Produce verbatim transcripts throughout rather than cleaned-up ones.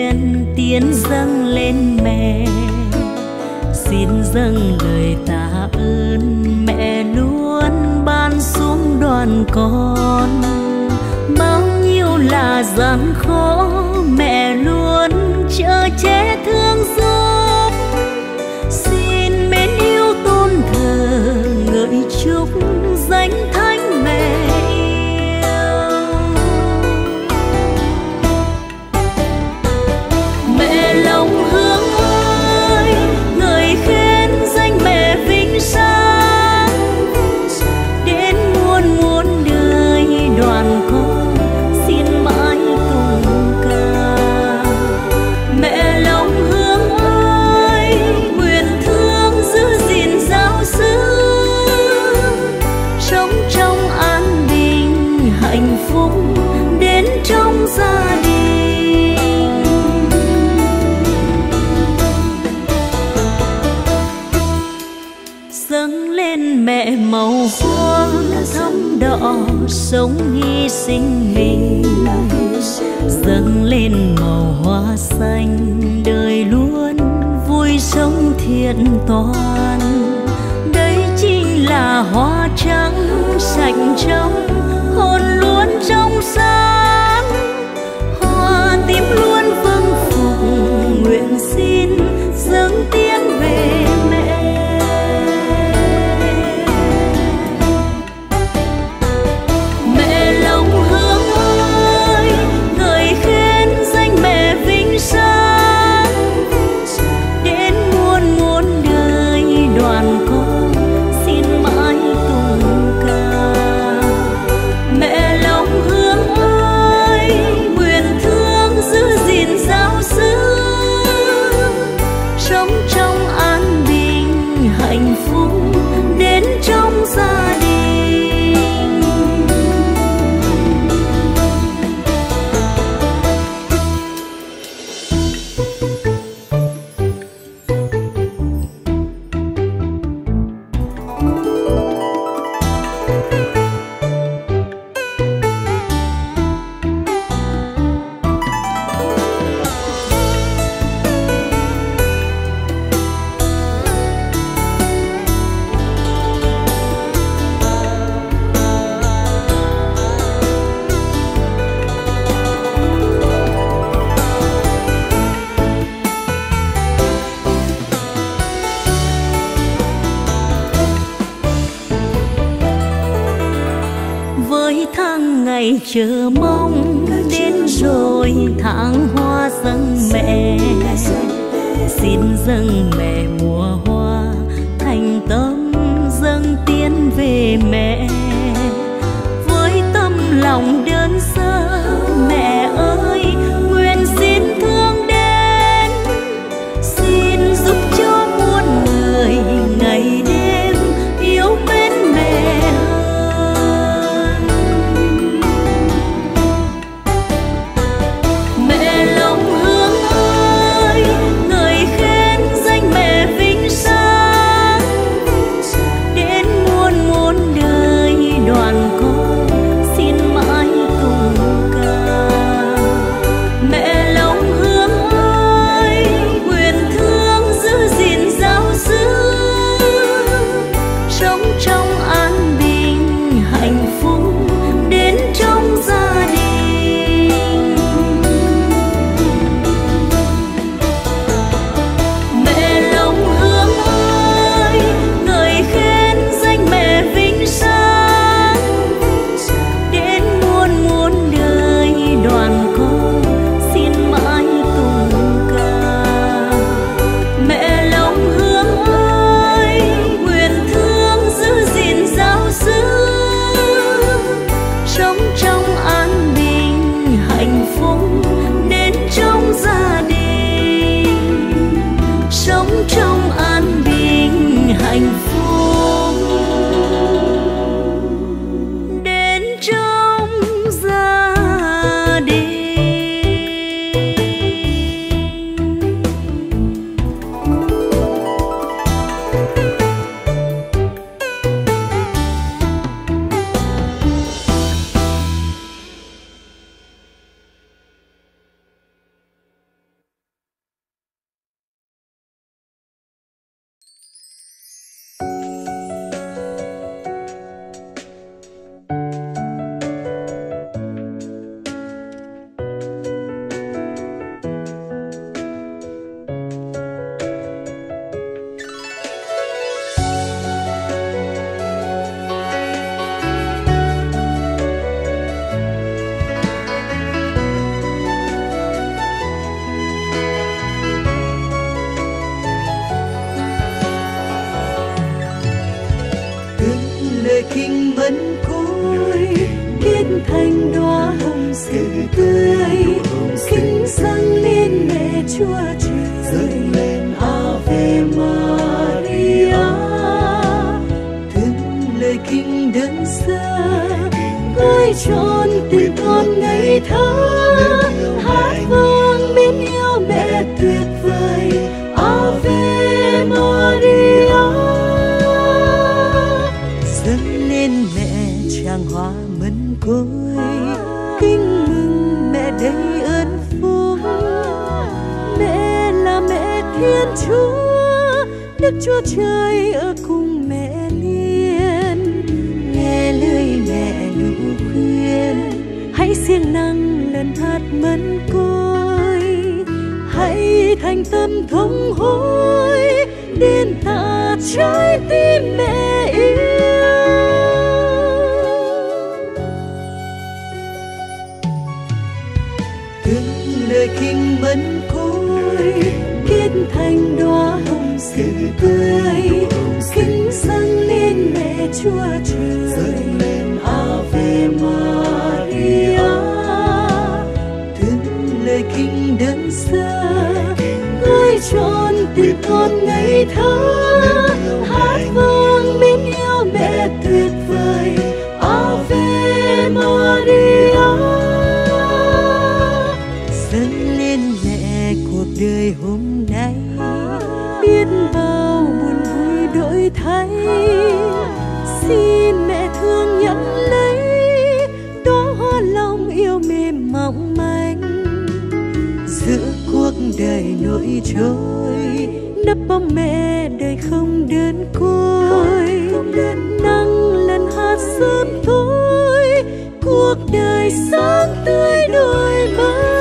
nguyện tiến dâng lên mẹ, xin dâng lời tạ ơn mẹ luôn ban xuống đoàn con. Bao nhiêu là gian khó mẹ luôn chở che thương giúp, xin mến yêu tôn thờ ngợi chúc danh thánh mẹ yêu. Mẹ lòng hương ơi, ngợi khen danh mẹ vinh sang, đến muôn muôn đời đoàn con xin mãi tùng ca. Mẹ lòng hương ơi, nguyện thương giữ gìn giáo xứ, sống trong an bình hạnh phúc đến trong gia đình. Dâng lên mẹ màu hoa thắm đỏ sống hy sinh mình, dâng lên màu hoa xanh đời luôn vui sống thiện toàn. Đây chính là hoa trắng sạch trong hồn luôn trong sáng, hoa tím luôn vâng phục nguyện xin dâng tiến về mẹ. Mẹ lòng hương ơi, ngợi khen danh mẹ vinh sang, đến muôn muôn đời đoàn con xin mãi tùng ca. Mẹ lòng hương ơi, nguyện thương giữ gìn giáo xứ, sống trong an bình hạnh phúc đến trong gia đình. Với tháng ngày chờ mong đến rồi, tháng hoa dâng mẹ, xin dâng mẹ mùa hoa thành tâm dâng tiến về mẹ. Với tâm lòng đơn sơ mẹ ơi, nguyện xin thương đến, xin giúp cho muôn người ngày đêm yêu mến mẹ. Mẹ lòng hương ơi, ngợi khen danh mẹ vinh thành đóa hồng xinh tươi, kính dâng lên mẹ Chúa Trời, dâng lên Ave Maria. Từng lời kinh đơn sơ gói trọn tình con ngây thơ, hát vang mến yêu mẹ tuyệt vời Ave Maria. Dâng lên mẹ tràng hoa mân côi, kính mừng mẹ đầy ơn phúc. Mẹ là mẹ Thiên Chúa, Đức Chúa Trời ở cùng mẹ liền. Nghe lời mẹ đủ khuyên, hãy siêng năng lần hát mân côi, hãy thành tâm thống hối đền tạ trái tim mẹ yêu. Từng lời kinh mân côi kết thành đóa hồng xinh tươi, kính dâng lên mẹ Chúa Trời, dâng lên Ave Maria. Từng lời kinh đơn sơ gói trọn tình con ngây thơ, hát vang mến yêu mẹ tuyệt vời Ave Maria. Dâng lên mẹ cuộc đời hôm nay, biết bao buồn vui đổi thay. Xin mẹ thương nhận lấy đóa hoa lòng yêu mềm mỏng manh, giữa cuộc đời nổi trôi nấp bóng mẹ đời không đơn côi. Nắng lần hát sớm tối, cuộc đời sáng tươi đổi mới.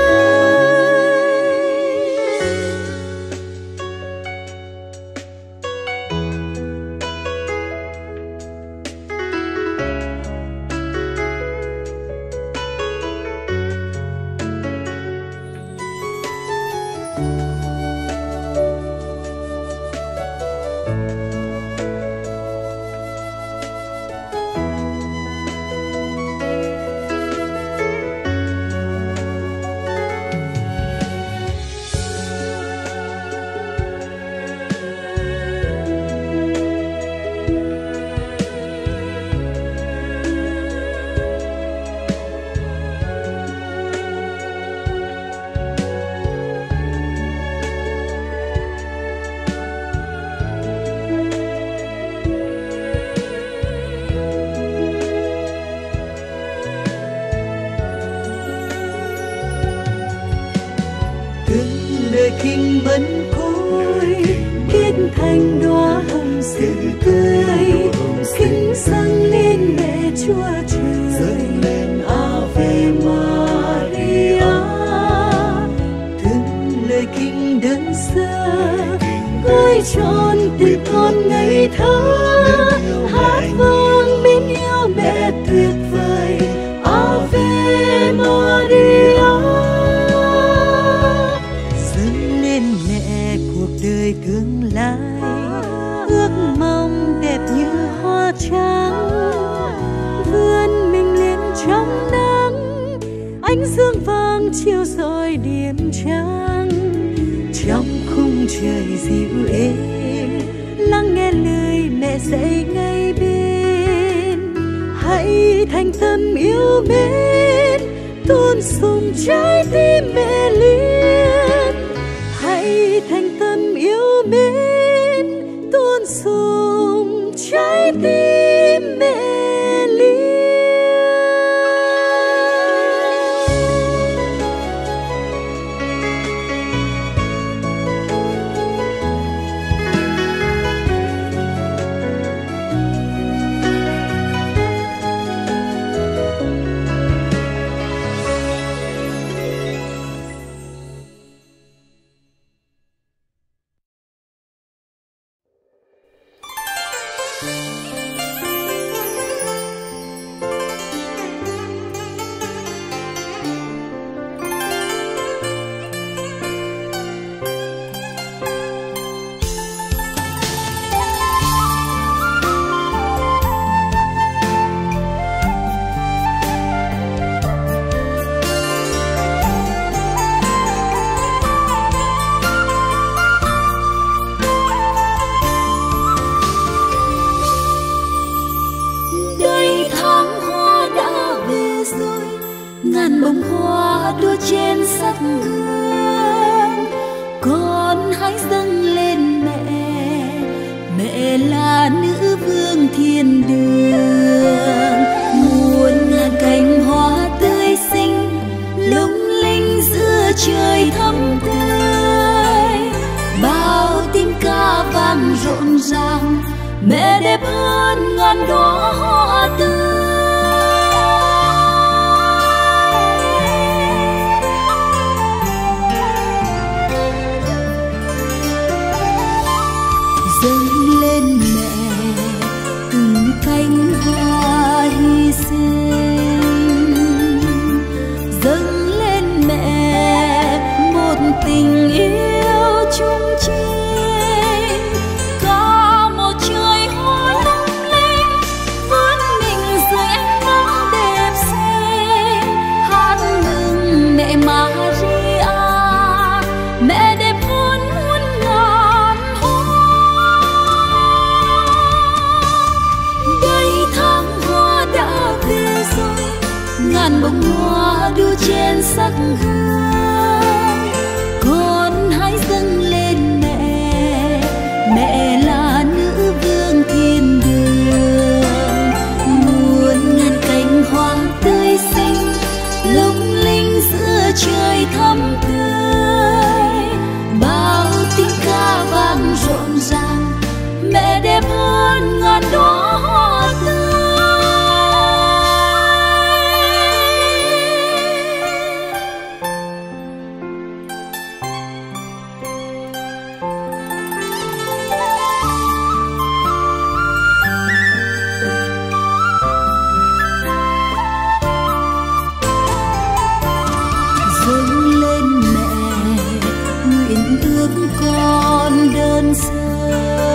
Kinh mân côi kết thành đóa hồng xinh tươi, kính dâng lên mẹ Chúa Trời, dâng lên Ave Maria. Từng lời kinh đơn sơ gói trọn tình con ngây thơ, hát vang mến yêu mẹ tuyệt vời Ave Maria. Đời tương lai ước mong đẹp như hoa trắng, vươn mình lên trong nắng, ánh dương vàng chiếu rọi điểm trắng. Trong khung trời dịu êm, lắng nghe lời mẹ dạy ngay bên. Hãy thành tâm yêu mến, tôn sùng trái tim mẹ liền. Hãy thành tâm yêu mến, tôn sùng trái tim mẹ liền. mẹ đẹp hơn ngàn đóa hoa tươi. Dâng lên mẹ từng cánh hoa hy sinh, dâng lên mẹ một tình yêu chung chinh, cả một trời hoa lung linh vươn mình dưới ánh nắng đẹp xinh, hát mừng mẹ Maria, mẹ đẹp hơn muôn ngàn hoa. Đây tháng hoa đã về rồi, ngàn bông hoa đưa trên sắc hương, con hãy dâng lên mẹ, mẹ là nữ vương thiên đường. Muôn ngàn cánh hoa tươi xinh lung linh giữa trời thắm tươi, bao tiếng ca vang rộn ràng, mẹ đẹp hơn ngàn đóa hoa tươi. Dâng lên mẹ nguyện ước con đơn sơ,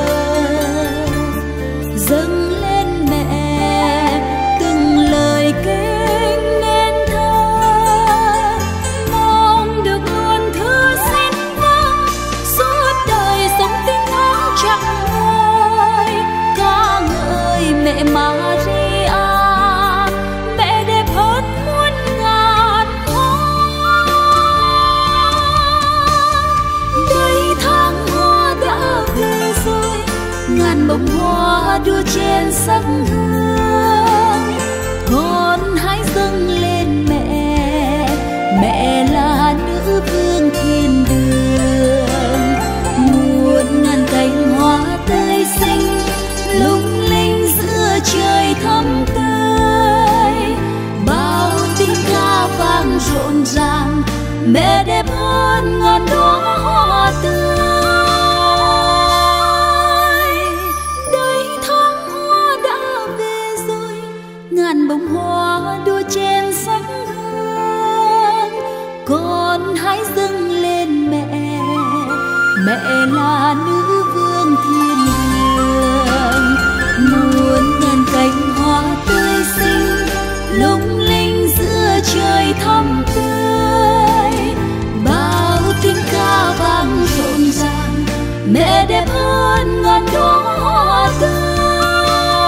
dâng lên mẹ từng lời kinh nên thơ, mong được luôn thứ xin vâng suốt đời sống tiếng tháng chẳng ngơi, ca ngợi mẹ Maria, mẹ đẹp hơn muôn ngàn hoa. Đây tháng hoa đã về rồi, ngàn bông hoa đua trên sắc hương, con hãy dâng lên mẹ, mẹ là nữ vương thiên đường. Muôn ngàn cánh hoa tươi xinh lung linh giữa trời thắm tươi, bao tiếng ca vang rộn ràng, mẹ đẹp hơn ngàn đóa hoa tươi. Đây tháng hoa đã về rồi, ngàn bông hoa đua trên sắc hương, con hãy dâng lên mẹ, mẹ là nữ vương thiên đường. Muôn ngàn cánh hoa tươi xinh lung linh giữa trời thắm tươi, bao tiếng ca vang rộn ràng, mẹ đẹp hơn ngàn đóa hoa tươi.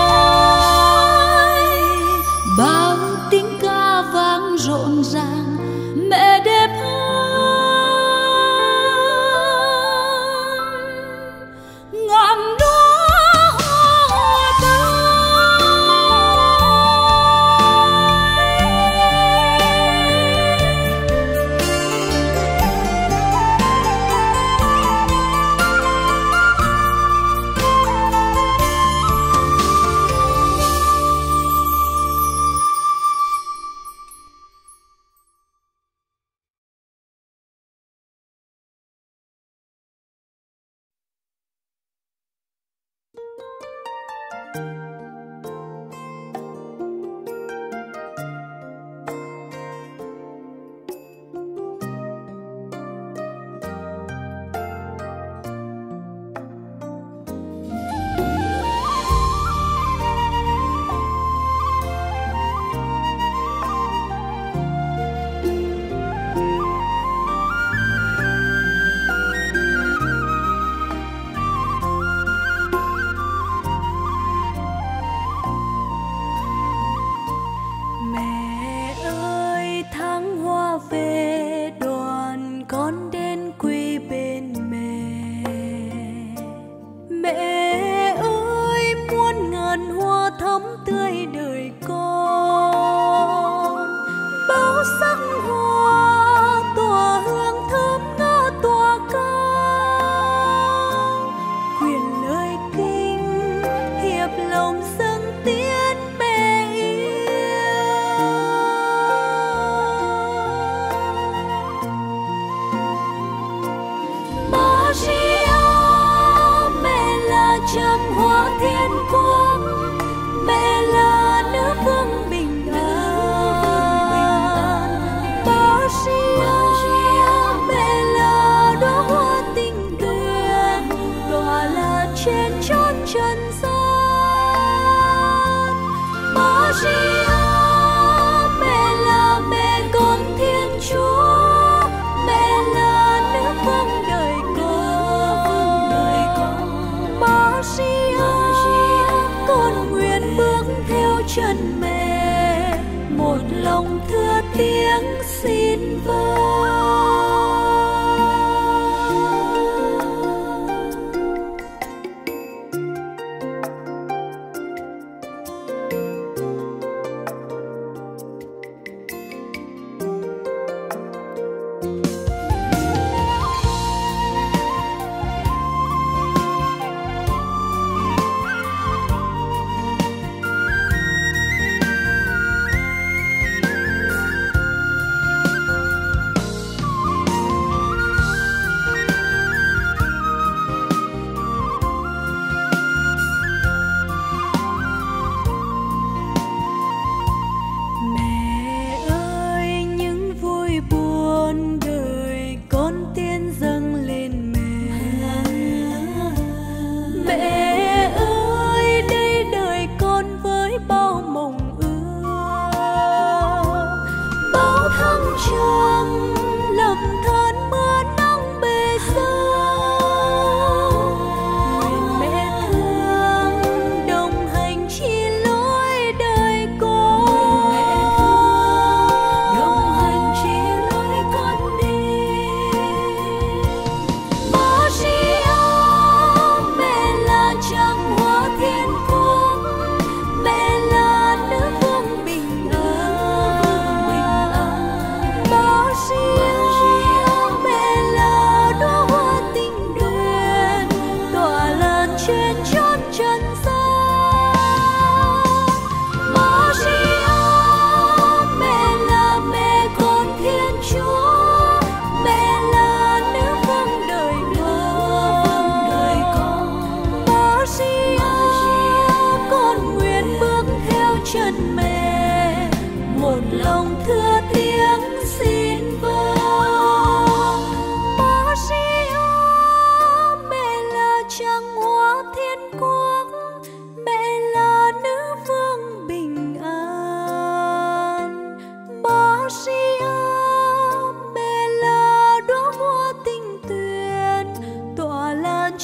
Bao tiếng ca vang rộn ràng, mẹ đẹp hơn ngàn đóa hoa tươi.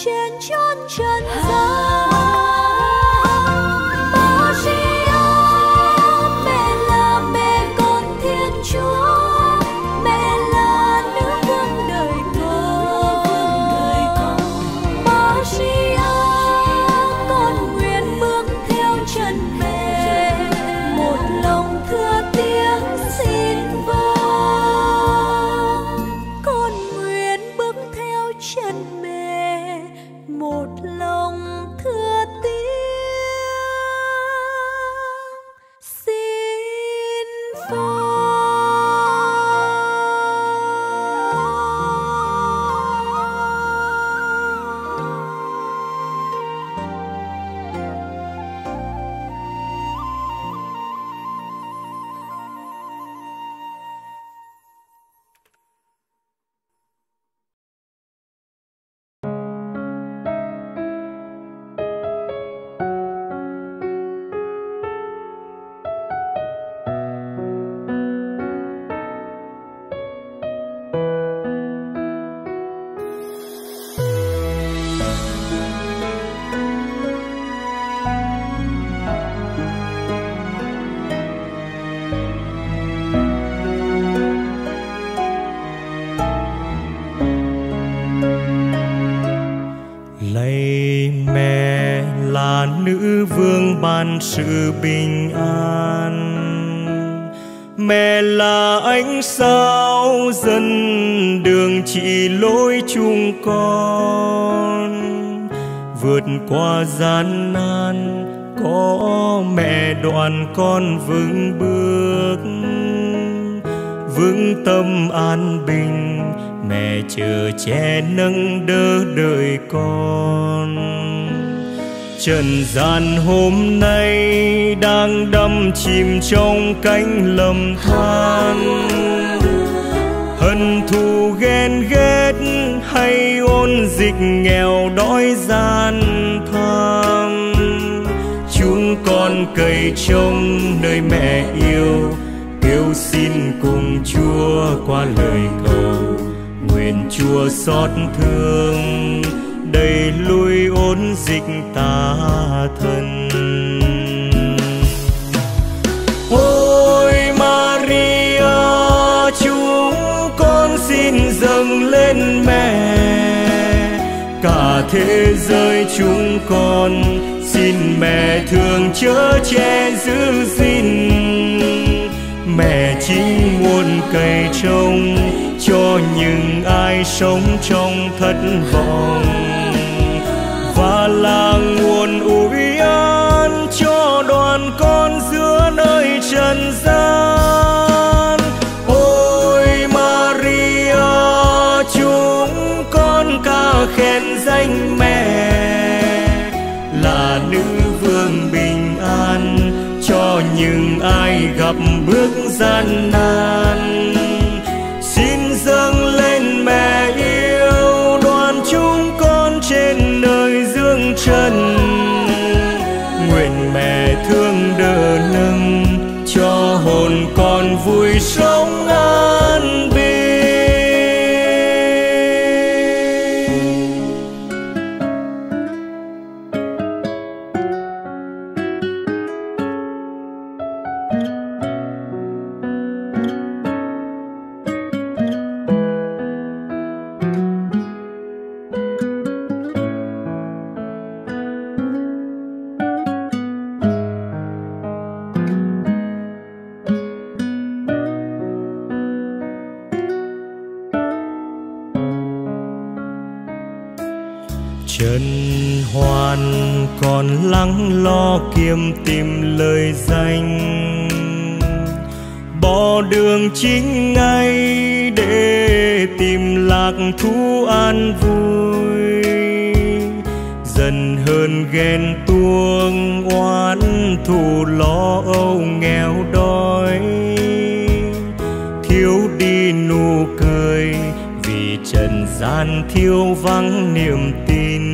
trên chốn trần gian. Maria, mẹ là mẹ con Thiên Chúa, mẹ là nữ vương đời con. Maria, con nguyện bước theo chân mẹ, một lòng thưa tiếng xin vâng. Con nguyện bước theo chân mẹ, một lòng thưa tiếng xin vâng. Lạy mẹ là nữ vương ban sự bình an, mẹ là ánh sao dẫn đường chỉ lối chúng con. Vượt qua gian nan có mẹ đoàn con vững bước, vững tâm an bình mẹ chờ che nâng đỡ đời con. Trần gian hôm nay đang đắm chìm trong cánh lầm than, hận thù ghen ghét hay ôn dịch nghèo đói gian tham. Chúng con cậy trông nơi mẹ yêu, kêu xin cùng Chúa qua lời cầu. Nguyện Chúa xót thương đẩy lui ôn dịch tà thần. Ôi Maria, chúng con xin dâng lên mẹ, cả thế giới chúng con xin mẹ thương chở che giữ gìn. Mẹ chỉ muốn cày trông cho những ai sống trong thất vọng, và là nguồn ủi an cho đoàn con giữa nơi trần gian. Ôi Maria, chúng con ca khen danh mẹ, là nữ vương bình an cho những ai gặp bước gian nan. Xin dâng lên mẹ yêu đoàn chúng con trên nơi dương trần. Nguyện mẹ thương đỡ nâng cho hồn con vui sống an bình. Trần hoàn còn lắng lo kiếm tìm lời danh, bỏ đường chính ngay để tìm lạc thú an vui. Dần hơn ghen tuông oán thù lo âu nghèo đói, thiếu đi nụ cười vì trần gian thiếu vắng niềm tin.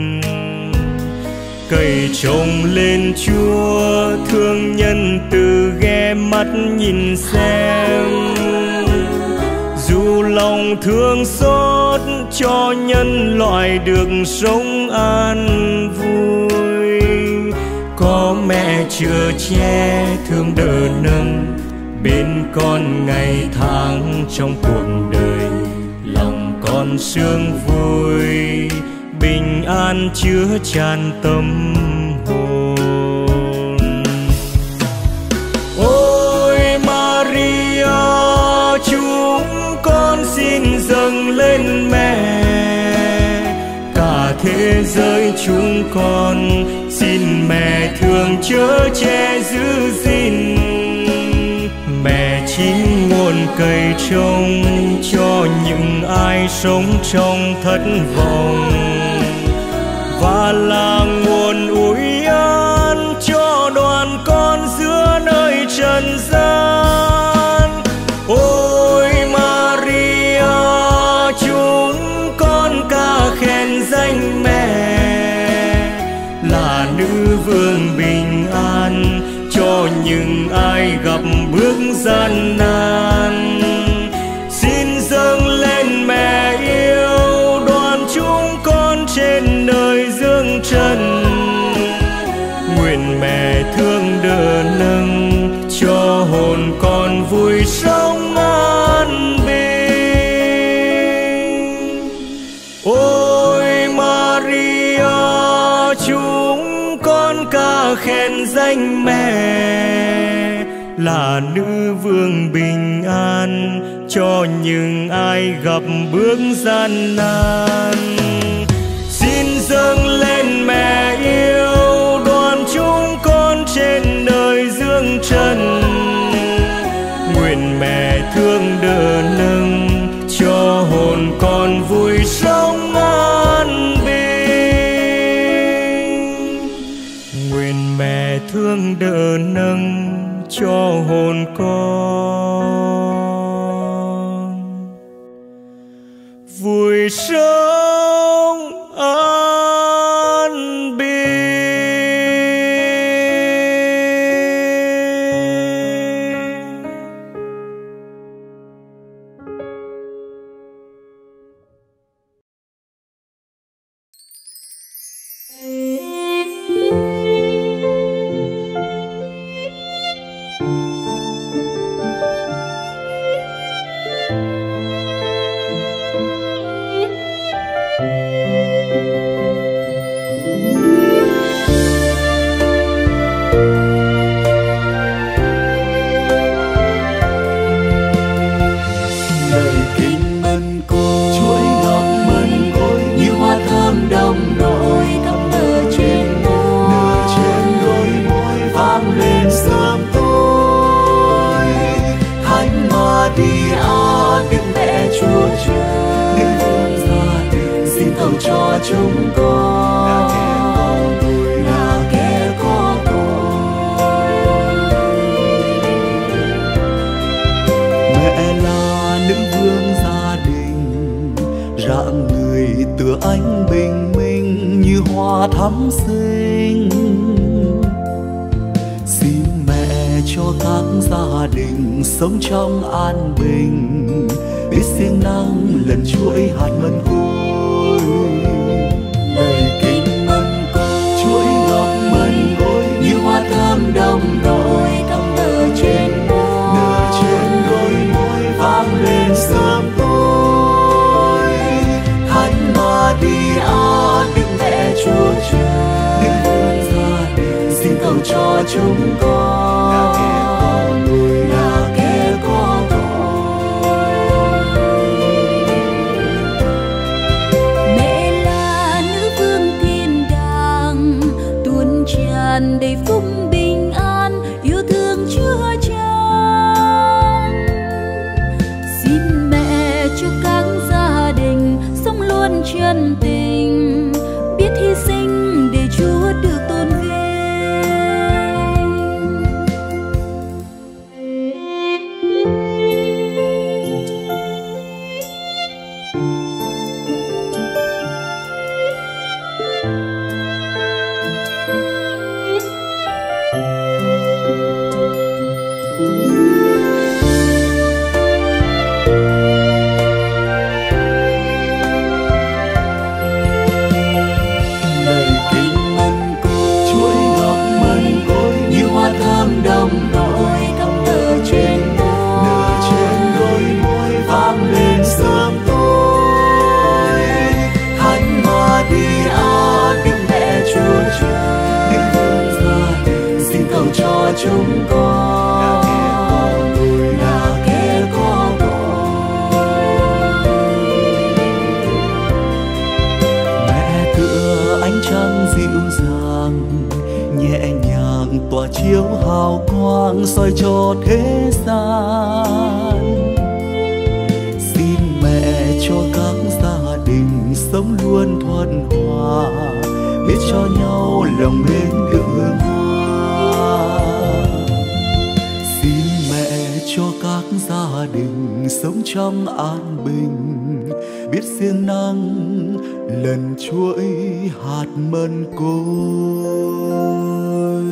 Cậy trông lên Chúa thương nhân từ ghé mắt nhìn xem, dù lòng thương xót cho nhân loại được sống an vui. Có mẹ chở che thương đỡ nâng bên con ngày tháng trong cuộc đời. Lòng con sướng vui bình an chứa tràn tâm hồn. Ôi Maria, chúng con xin dâng lên mẹ. Cả thế giới chúng con xin mẹ thương chở che giữ gìn. Mẹ chính nguồn cây trông cho những ai sống trong thất vọng, và là nguồn ủi an cho đoàn con giữa nơi trần gian. Ôi Maria, chúng con ca khen danh mẹ, là nữ vương bình an cho những ai gặp bước gian nan. Xin dâng lên mẹ yêu đoàn chúng con trên đời dương trần. Nguyện mẹ thương đỡ nâng cho hồn con vui sống an bình. Ôi Maria, chúng con ca khen danh mẹ, là nữ vương bình an cho những ai gặp bước gian nan. Xin dâng lên mẹ yêu đoàn chúng con trên đời dương trần. Nguyện mẹ thương đỡ nâng cho hồn con vui sống an bình. Nguyện mẹ thương đỡ nâng cho hồn con vui sống an bình. Cho chúng con là kẻ có tội, là kẻ có tội. Mẹ là nữ vương gia đình, rạng người tựa ánh bình minh như hoa thắm xinh. Xin mẹ cho các gia đình sống trong an bình, biết siêng năng lần chuỗi hạt mân côi. Lời kính mân côi, chuỗi ngọc mân côi như hoa thơm đồng nổi thắm nở trên môi, nở trên đôi môi vang lên sớm tối. Thánh Maria, Đức Mẹ Chúa Trời, Đức Vương gia đình, xin cầu cho chúng con là kẻ có tội, là kẻ có tội. Tràn đầy phúc bình an, yêu thương chứa chan. Xin mẹ cho các gia đình sống luôn chân tình, biết hy sinh để Chúa được tôn vinh. chúng con là kẻ có tội. Mẹ tựa ánh trăng dịu dàng, nhẹ nhàng tỏa chiếu hào quang soi cho thế gian. Xin mẹ cho các gia đình sống luôn thuận hòa, biết cho nhau lòng mến đường hoa. Xin mẹ cho các gia đình sống trong an bình, biết siêng năng lần chuỗi hạt mân côi.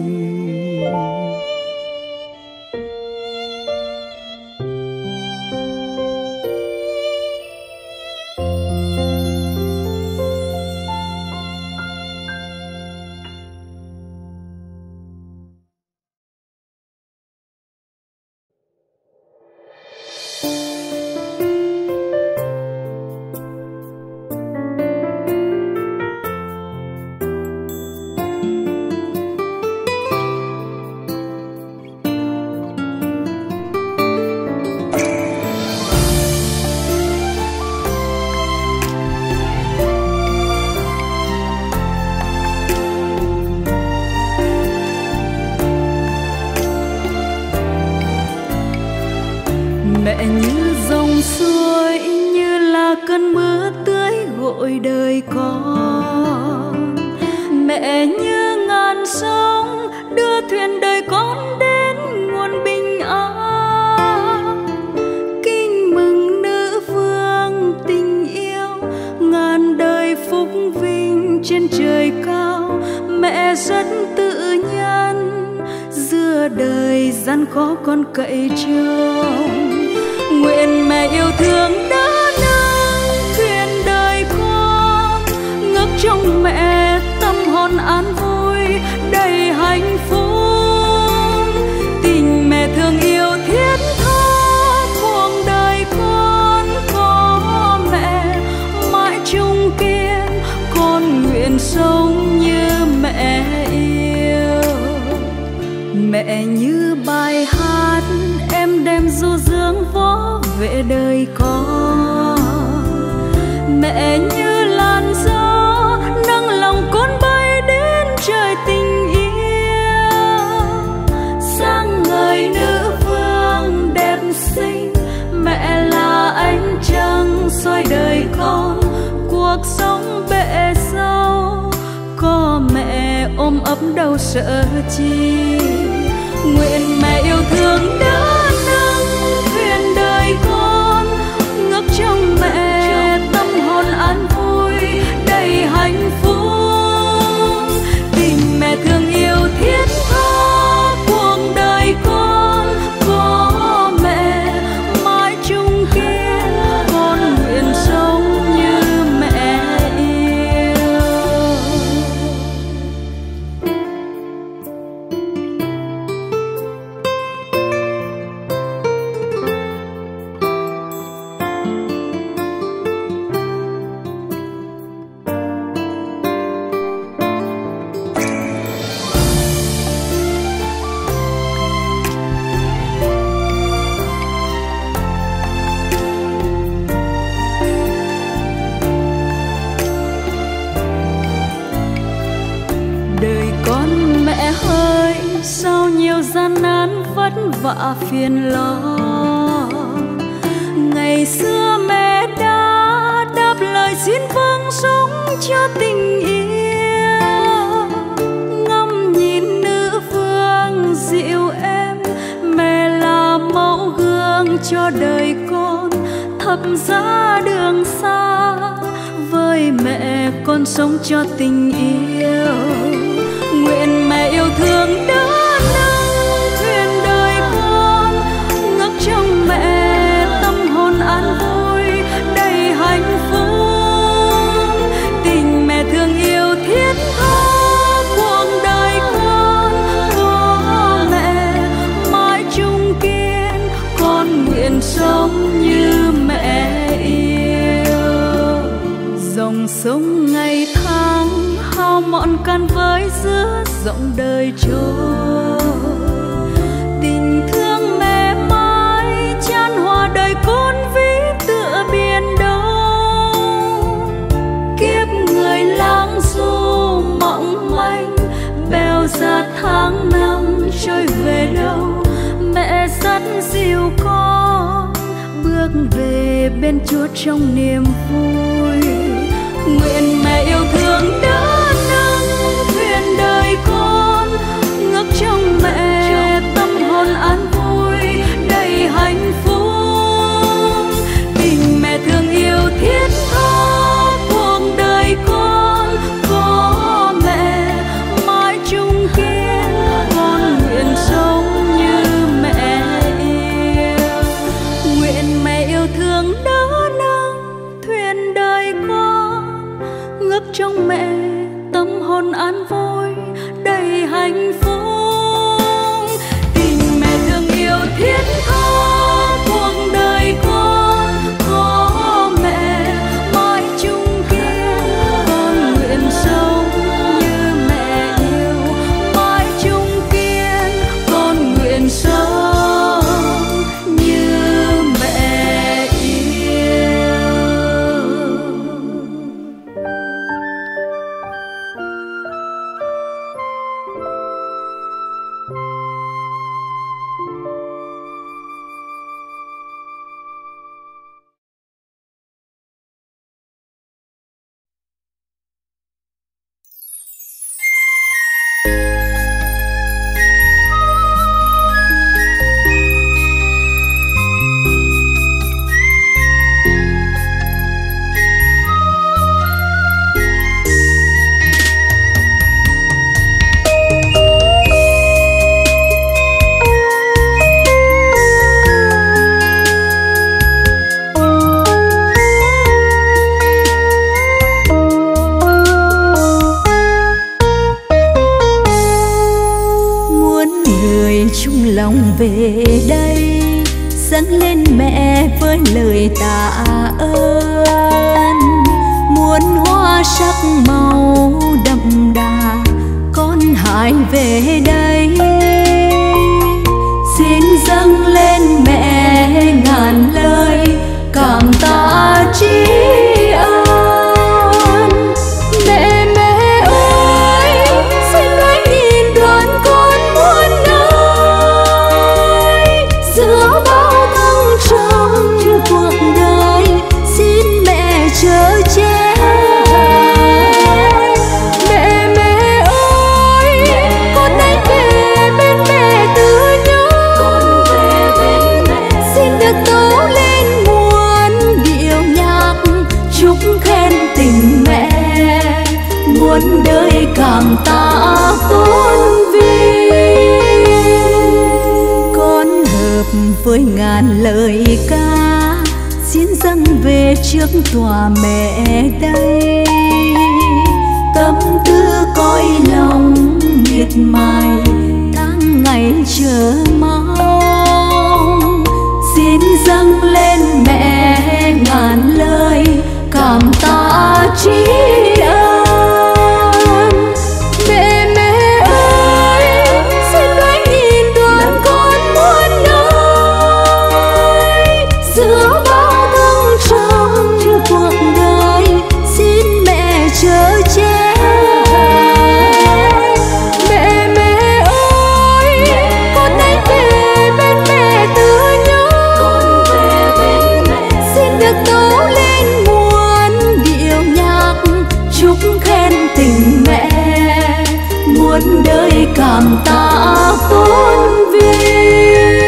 Mẹ như dòng suối, như là cơn mưa tưới gội đời con. Mẹ như ngàn sóng đưa thuyền đời con đến nguồn bình an. Kinh mừng nữ vương tình yêu, ngàn đời phúc vinh trên trời cao. Mẹ rất tự nhân, giữa đời gian khó con cậy trông. Nguyện mẹ yêu thương đã nâng thuyền đời con, ngước trong mẹ tâm hồn an vui đầy hạnh phúc. Tình mẹ thương yêu thiết tha cuộc đời con, có mẹ mãi chung kiên, con nguyện sống như mẹ yêu. Mẹ như bài hát em đem du dương võ về đời con. Mẹ như làn gió nâng lòng con bay đến trời tình yêu. Sáng ngời nữ vương đẹp xinh, mẹ là ánh trăng soi đời con. Cuộc sống bể dâu, có mẹ ôm ấp đâu sợ chi. Nguyện mẹ yêu thương đã nâng thuyền đời con, ngước trong mẹ tâm hồn an vui đầy hạnh phúc. Tình mẹ thương yêu thiết tha cuộc đời con, có mẹ mãi chung kiên, con nguyện sống như mẹ yêu. Đời con mẹ hỡi, sao nhiều gian nan vất vả phiền lo. Ngày xưa mẹ đã đáp lời xin vâng sống cho tình yêu. Ngắm nhìn nữ vương dịu êm, mẹ là mẫu gương cho đời con. Thập giá đường xa, với mẹ con sống cho tình yêu. Nguyện mẹ yêu thương đã nâng thuyền đời con, ngước trong mẹ tâm hồn an vui đầy hạnh phúc. Tình mẹ thương yêu thiết tha cuộc đời con, có mẹ mãi chung kiên, con nguyện sống như mẹ yêu. Dòng sông ngày tháng hao mòn can với giữa rộng đời trôi. trôi về đâu. Mẹ dắt dìu con bước về bên Chúa trong niềm vui. Nguyện mẹ yêu thương đỡ nâng thuyền đời con, ngước trong mẹ tâm hồn an vui đầy hạnh phúc. Tình mẹ thương yêu thiết tha cuộc đời con, có mẹ mãi chung kiên. Con nguyện sống như mẹ yêu. Nguyện mẹ yêu thương đỡ nâng thuyền đời con, ngước trong mẹ tâm hồn an vui đầy hạnh phúc. Tình mẹ thương yêu thiết tha cuộc đời con, có mẹ mãi chung kiên. Con nguyện sống như mẹ yêu, mãi chung kiên. Con nguyện sống như mẹ yêu. Về đây dâng lên mẹ với lời tạ ơn, muôn hoa sắc màu đậm đà con hãy về đây. Xin dâng lên mẹ ngàn lời cảm tạ tri ân. Mẹ mẹ ơi, xin hãy nhìn đoàn con muôn nơi giữa bao thăng trầm cuộc đời. Xin mẹ chở che. Mẹ mẹ ơi, con hãy về bên mẹ từ nhớ. Xin được tấu lên muôn điệu nhạc chúc khen tình mẹ, muôn đời cảm tạ tôn vinh. Con hợp với ngàn lời ca xin dâng về trước tòa mẹ đây. Tâm tư cõi lòng miệt mài tháng ngày chờ mong. Xin dâng lên mẹ ngàn lời cảm tạ tri ân. Mẹ mẹ ơi, xin hãy nhìn đoàn con muôn nơi giữa bao thăng trầm cuộc đời. Xin mẹ chở che. Mẹ mẹ ơi, con hãy về bên mẹ từ nhớ. Xin được tấu lên muôn điệu nhạc chúc khen tình mẹ, muôn đời cảm tạ tôn vinh.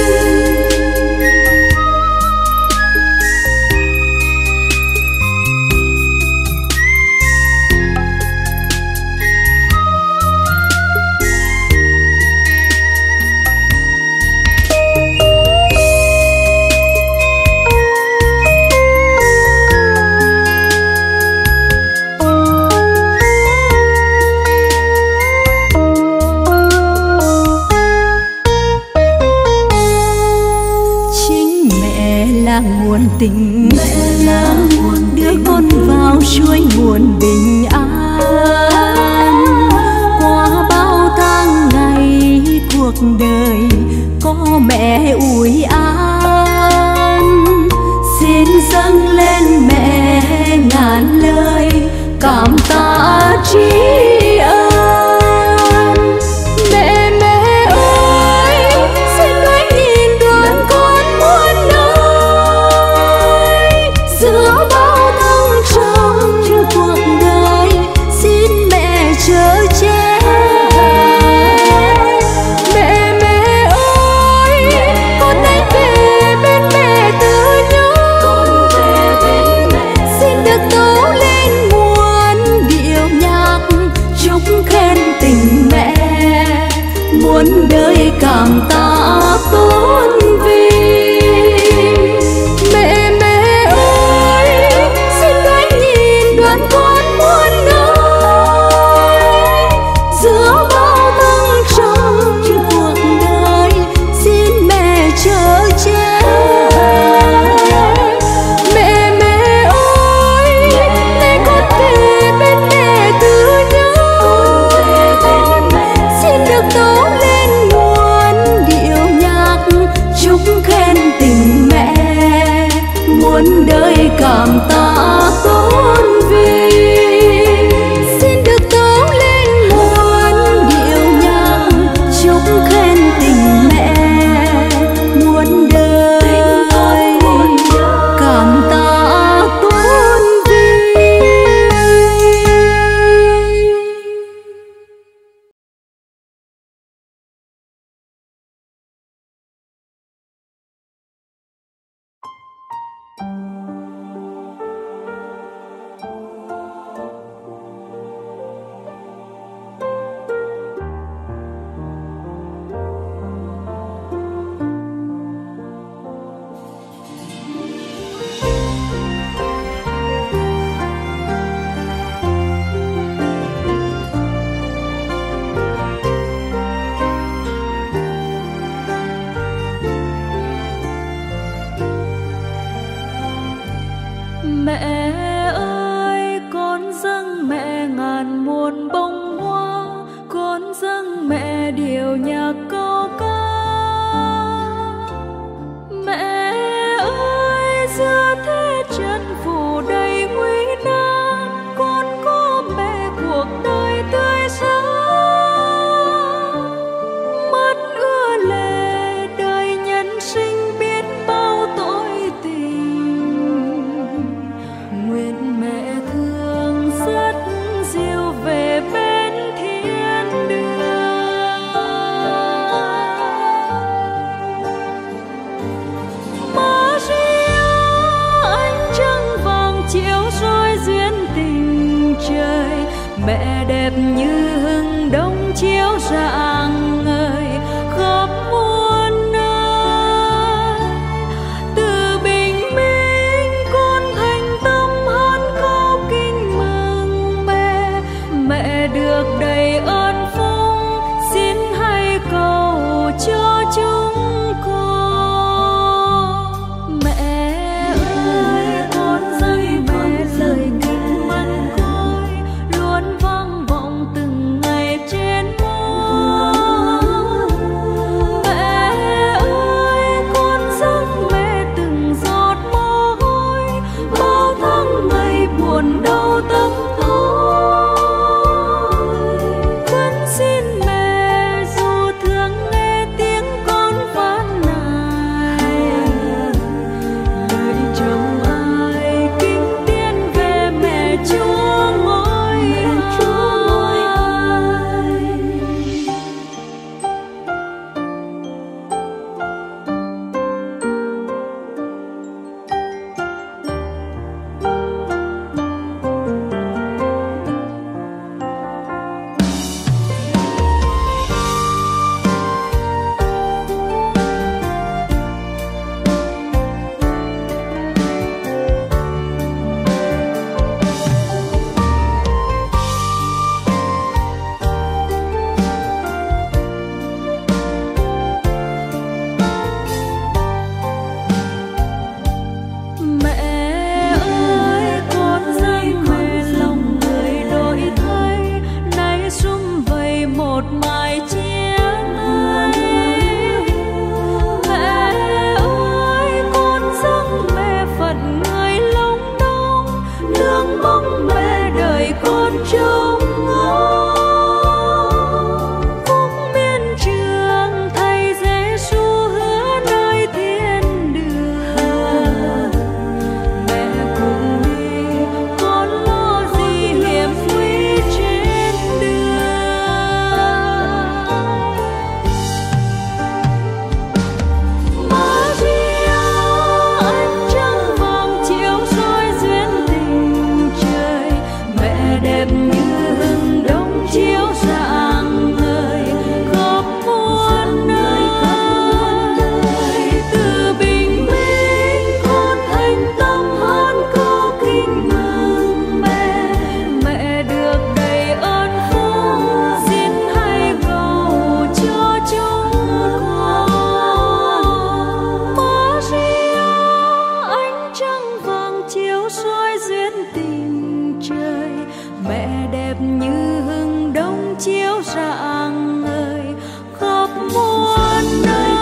Nguồn tình mẹ là nguồn đưa con vào chuỗi nguồn bình an. Qua bao tháng ngày cuộc đời có mẹ ủi an. Xin dâng lên mẹ ngàn lời cảm tạ tri ân. Mẹ mẹ ơi, đời cảm tạ tôn vinh. Mẹ mẹ ơi, xin hãy nhìn đoàn con muôn nơi, giữa bao thăng trầm cuộc đời xin mẹ chở che. Mẹ mẹ ơi, nay con về bên mẹ từ nhớ, xin được tấu lên muôn điệu nhạc chúc khen tình mẹ, muôn đời cảm tạ tôn vinh. Xin được tấu lên muôn điệu nhạc chúc khen tình mẹ, muôn đời cảm tạ tôn vinh. Mẹ ơi, con dâng mẹ ngàn muôn bông hoa, con dâng mẹ điệu nhạc câu ca. Mẹ ơi, giữa thế chân phủ đầy nguy nan, con có mẹ cuộc đời tươi sáng. Mắt ưa lệ đời nhân sinh biết bao tội tình, nguyện mẹ thương rất dìu về bên thiên đường. Maria, ánh trăng vàng chiếu soi duyên tình trời, mẹ đẹp như hừng đông chiếu rạng ngời khắp muôn nơi. Từ bình minh con thành tâm hát câu kinh mừng mẹ, mẹ được đầy ơn phúc, xin hãy cầu cho chúng con. Mẹ ơi, con dâng mẹ lời kính mân côi, luôn vang vọng từng ngày trên môi. Mẹ ơi, con dâng mẹ từng giọt mồ hôi, bao tháng ngày buồn đau tâm tối. Vẫn xin mẹ dù thường nghe tiếng con phàn nàn, lời chồng ai kính tiên về mẹ Chúa ngôi ai. chiếu rạng ngời khắp muôn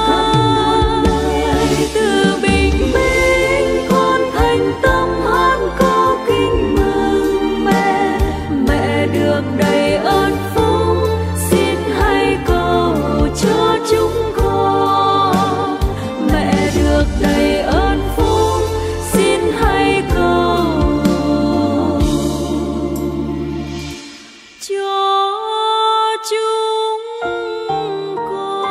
nơi. Từ bình minh con thành tâm hát câu kính mừng mẹ, mẹ được đầy ơn phúc, xin hãy cầu cho chúng con. Mẹ được đầy ơn phúc, xin hãy cầu cho chúng con.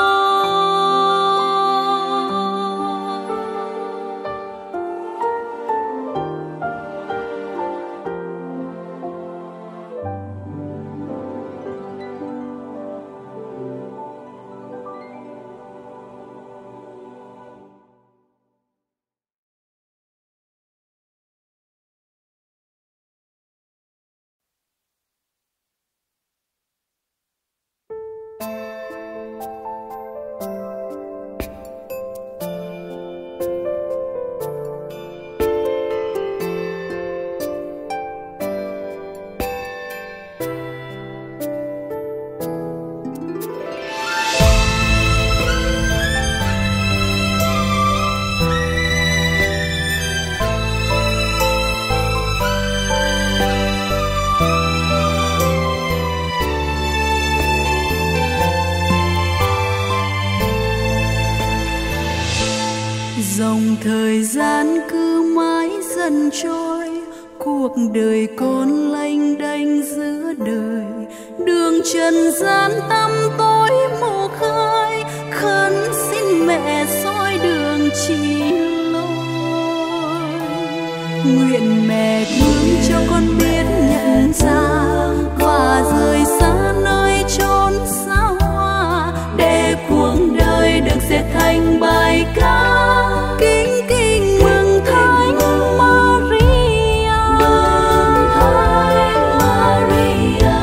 Dòng thời gian cứ mãi dần trôi, cuộc đời con lênh đênh giữa đời. Đường trần gian tăm tối mù khơi, khấn xin mẹ soi đường chỉ lối. Nguyện mẹ thương cho con biết nhận ra và rời xa nơi chốn xa hoa, để cuộc đời được dệt thành bài ca. Kính kính mừng Thánh Maria, mừng Thánh Maria.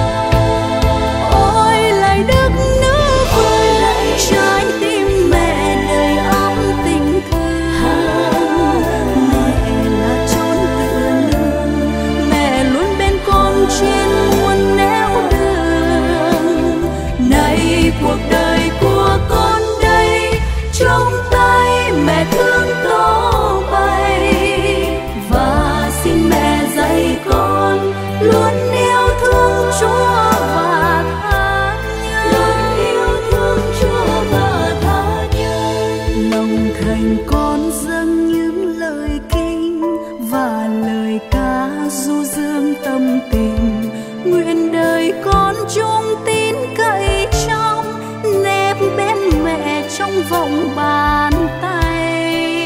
Ôi lạy Đức Nữ Vương, trái tim mẹ đầy ấm tình thương. Mẹ là chốn tựa nương, mẹ luôn bên con trên muôn nẻo đường. Này cuộc đời của con đây, trong tay mẹ thương tỏ bay, và xin mẹ dạy con luôn yêu thương Chúa và tha nhân. Luôn yêu thương Chúa và tha nhân. Lòng thành con dâng những lời kinh và lời ca du dương tâm tình. Nguyện đời con chung tín cậy trong, nép bên mẹ trong vòng bàn tay.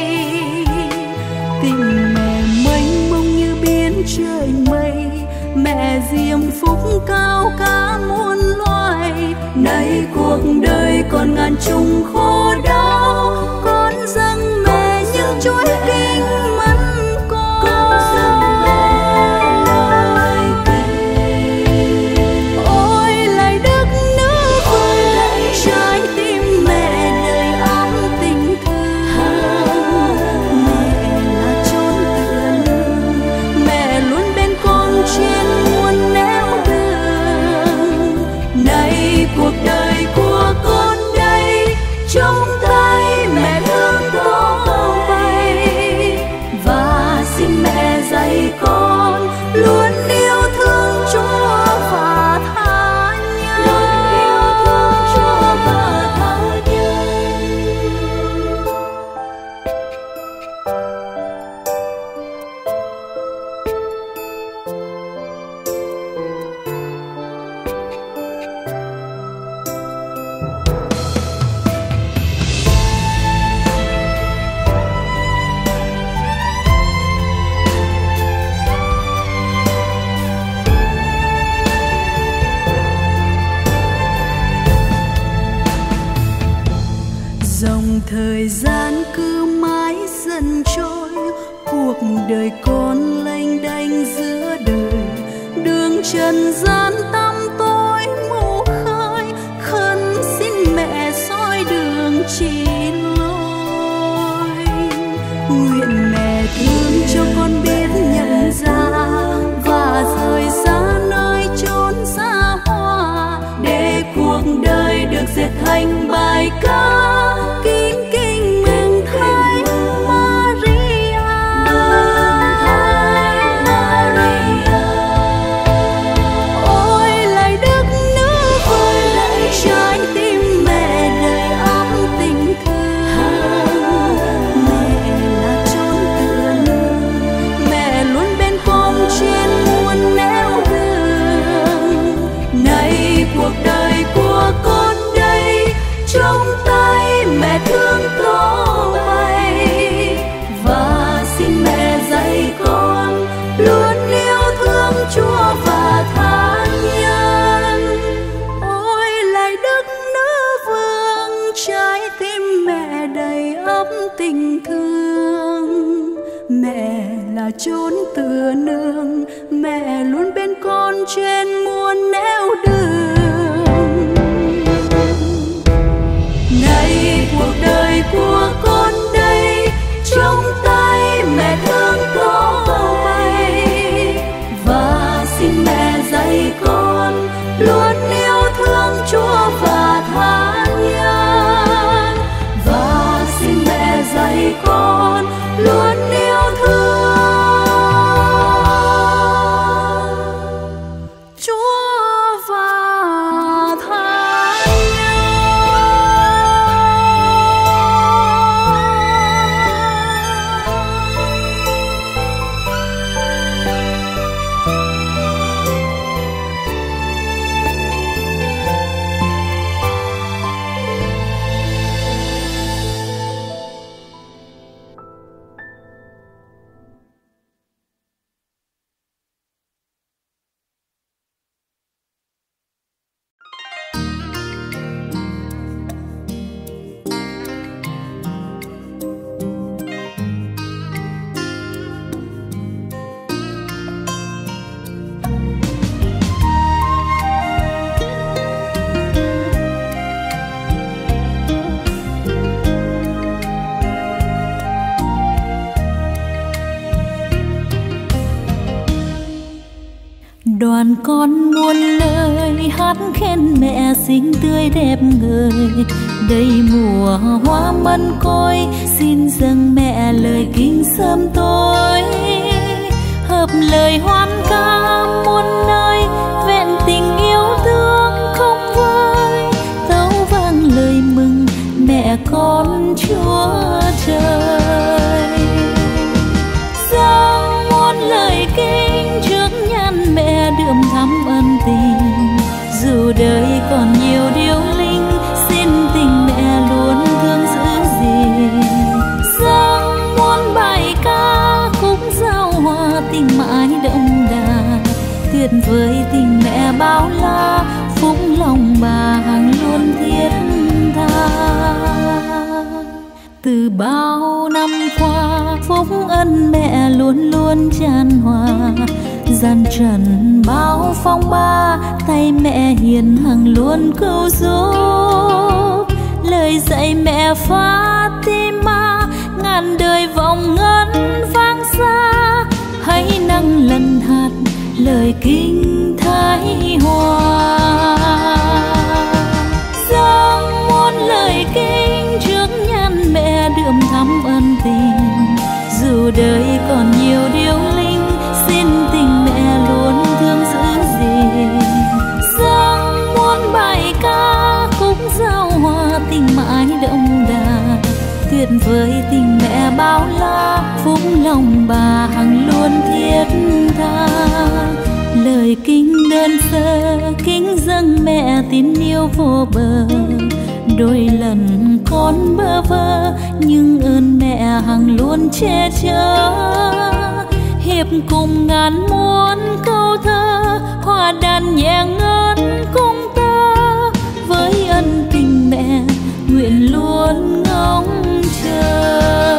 Tình mẹ mênh mông như biển trời mây, mẹ diêm phúc cao cả muôn loài. Nay cuộc đời còn ngàn trùng khổ đau, con dâng mẹ những chuỗi kinh mẫn con. Con dâng mẹ lời kinh. Ôi lạy Đức Nữ Vương, trái tim mẹ đầy ấm tình thương. Mẹ là chốn tựa nương, mẹ luôn bên con trên muôn nẻo đường. Này cuộc đời của con đây, trong tay mẹ thương tỏ bay, và xin mẹ dạy con luôn yêu thương Chúa và tha nhân. Luôn yêu thương Chúa và tha nhân. Dòng thời gian cứ mãi dần trôi, cuộc đời con lênh đênh giữa đời. Đường trần gian tăm tối mù khơi, khấn xin mẹ soi đường chỉ lối. Nguyện mẹ thương cho con biết nhận ra và rời xa nơi chốn xa hoa, thành bài ca kính kính mừng Thánh Maria. Ôi lạy Đức Nữ Vương, trái tim mẹ đầy ắp tình thương. Mẹ là chốn tựa nương, mẹ luôn bên con trên muôn nẻo đường. Này cuộc đời của con đây, trong tay mẹ thương có bay, và xin mẹ dạy con luôn yêu thương Chúa và tha nhân. Ôi lạy Đức Nữ Vương, trái tim mẹ đầy ắp tình thương. Mẹ là chốn tựa nương, mẹ luôn bên con trên muôn nẻo đường. Này cuộc đời của con đây, trong tay mẹ thương có bay, và xin mẹ dạy con luôn yêu thương Chúa và tha nhân. Và xin mẹ dạy con luôn yêu thương Chúa và tha nhân. Đoàn con muôn nơi hát khen mẹ xinh tươi đẹp người, đầy mùa hoa mân côi xin dâng mẹ lời kính sớm tối. Hợp lời hoan ca muôn nơi, vẹn tình yêu thương không vơi, tấu vang lời mừng mẹ con Chúa trời. Dâng muôn lời kính trước nhan mẹ đượm thắm ân tình, dù đời còn nhiều điêu linh xin tình mẹ luôn thương giữ gìn. Dâng muôn bài ca khúc giao hoa tình mãi đậm đà, tuyệt vời tình mẹ bao la phúc lòng bà hằng luôn thiết tha. Từ bao năm qua phúc ân mẹ luôn luôn tràn hòa, gian trần bao phong ba tay mẹ hiền hằng luôn cứu giúp. Lời dạy mẹ Fatima ngàn đời vọng ngân vang xa, hãy năng lần hạt lời kinh thái hòa. Dâng muôn lời kinh trước nhan mẹ đượm thắm ân tình, dù đời còn nhiều điêu linh xin tình mẹ luôn thương giữ gìn. Dâng muôn bài ca khúc giao hoa tình mãi đậm đà, tuyệt vời tình mẹ bao la phúc lòng bà hằng luôn thiết tha. Lời kinh đơn sơ kính dâng mẹ tín yêu vô bờ, đôi lần con bơ vơ nhưng ơn mẹ hằng luôn che chở. Hiệp cùng ngàn muôn câu thơ, hòa đàn nhẹ ngân cung tơ, với ân tình mẹ nguyện luôn ngóng chờ.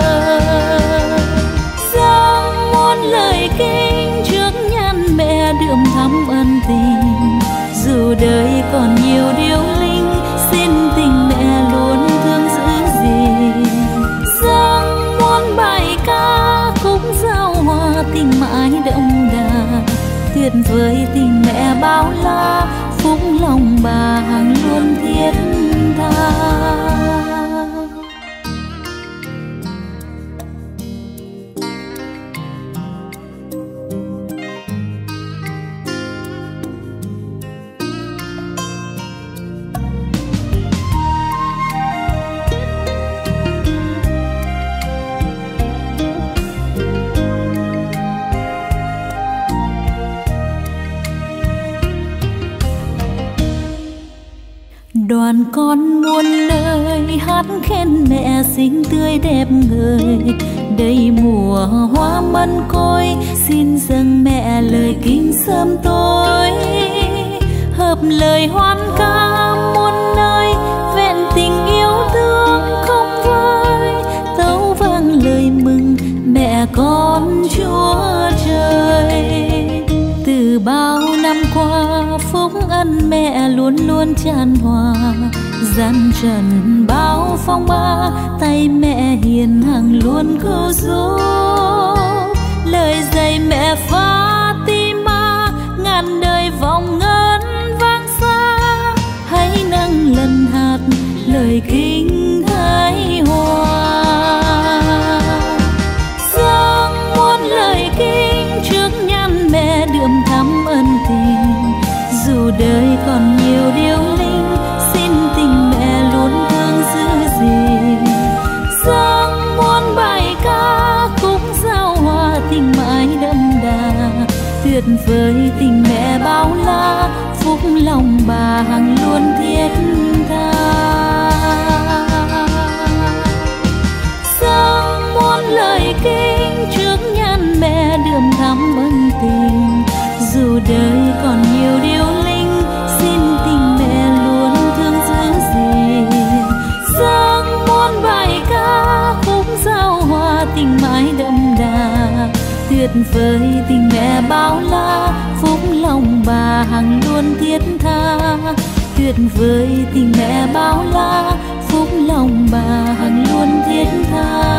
Dâng muôn lời kinh trước nhan mẹ đượm thắm ân tình, dù đời còn nhiều điêu linh xin tình mẹ luôn thương giữ gìn. Dâng muôn bài ca khúc giao hoa tình mãi đậm đà, tuyệt vời tình mẹ bao la phúc lòng bà hằng luôn thiết tha. Đoàn con muôn nơi hát khen mẹ xinh tươi đẹp người, đây mùa hoa mân côi xin dâng mẹ lời kính sớm tối. Hợp lời hoan ca muôn nơi vẹn tình yêu thương không vơi, tấu vang lời mừng mẹ con Chúa Trời. Từ bao năm qua phúc ân mẹ luôn luôn tràn hòa, gian trần bao phong ba tay mẹ hiền hằng luôn cứu giúp. Lời dạy mẹ Fatima ngàn đời vòng ngân vang xa, hãy nâng lần hạt lời kinh thái hòa. Dâng muôn lời kinh trước nhan mẹ đượm thắm ân tình, dù đời còn nhiều điều linh xin tình mẹ luôn thương giữ gìn. Dâng muôn bài ca khúc giao hòa tình mãi đậm đà, tuyệt vời tình mẹ bao la phúc lòng bà hằng luôn thiết tha. Dâng muôn lời kinh trước nhan mẹ đượm thắm ân tình, dù đời còn nhiều điều linh xin tình mẹ luôn thương giữ gìn. Dâng muôn bài ca khúc giao hòa tình mãi đậm đà, tuyệt vời tình mẹ bao la phúc lòng bà hằng luôn thiết tha. Tuyệt vời tình mẹ bao la phúc lòng bà hằng luôn thiết tha.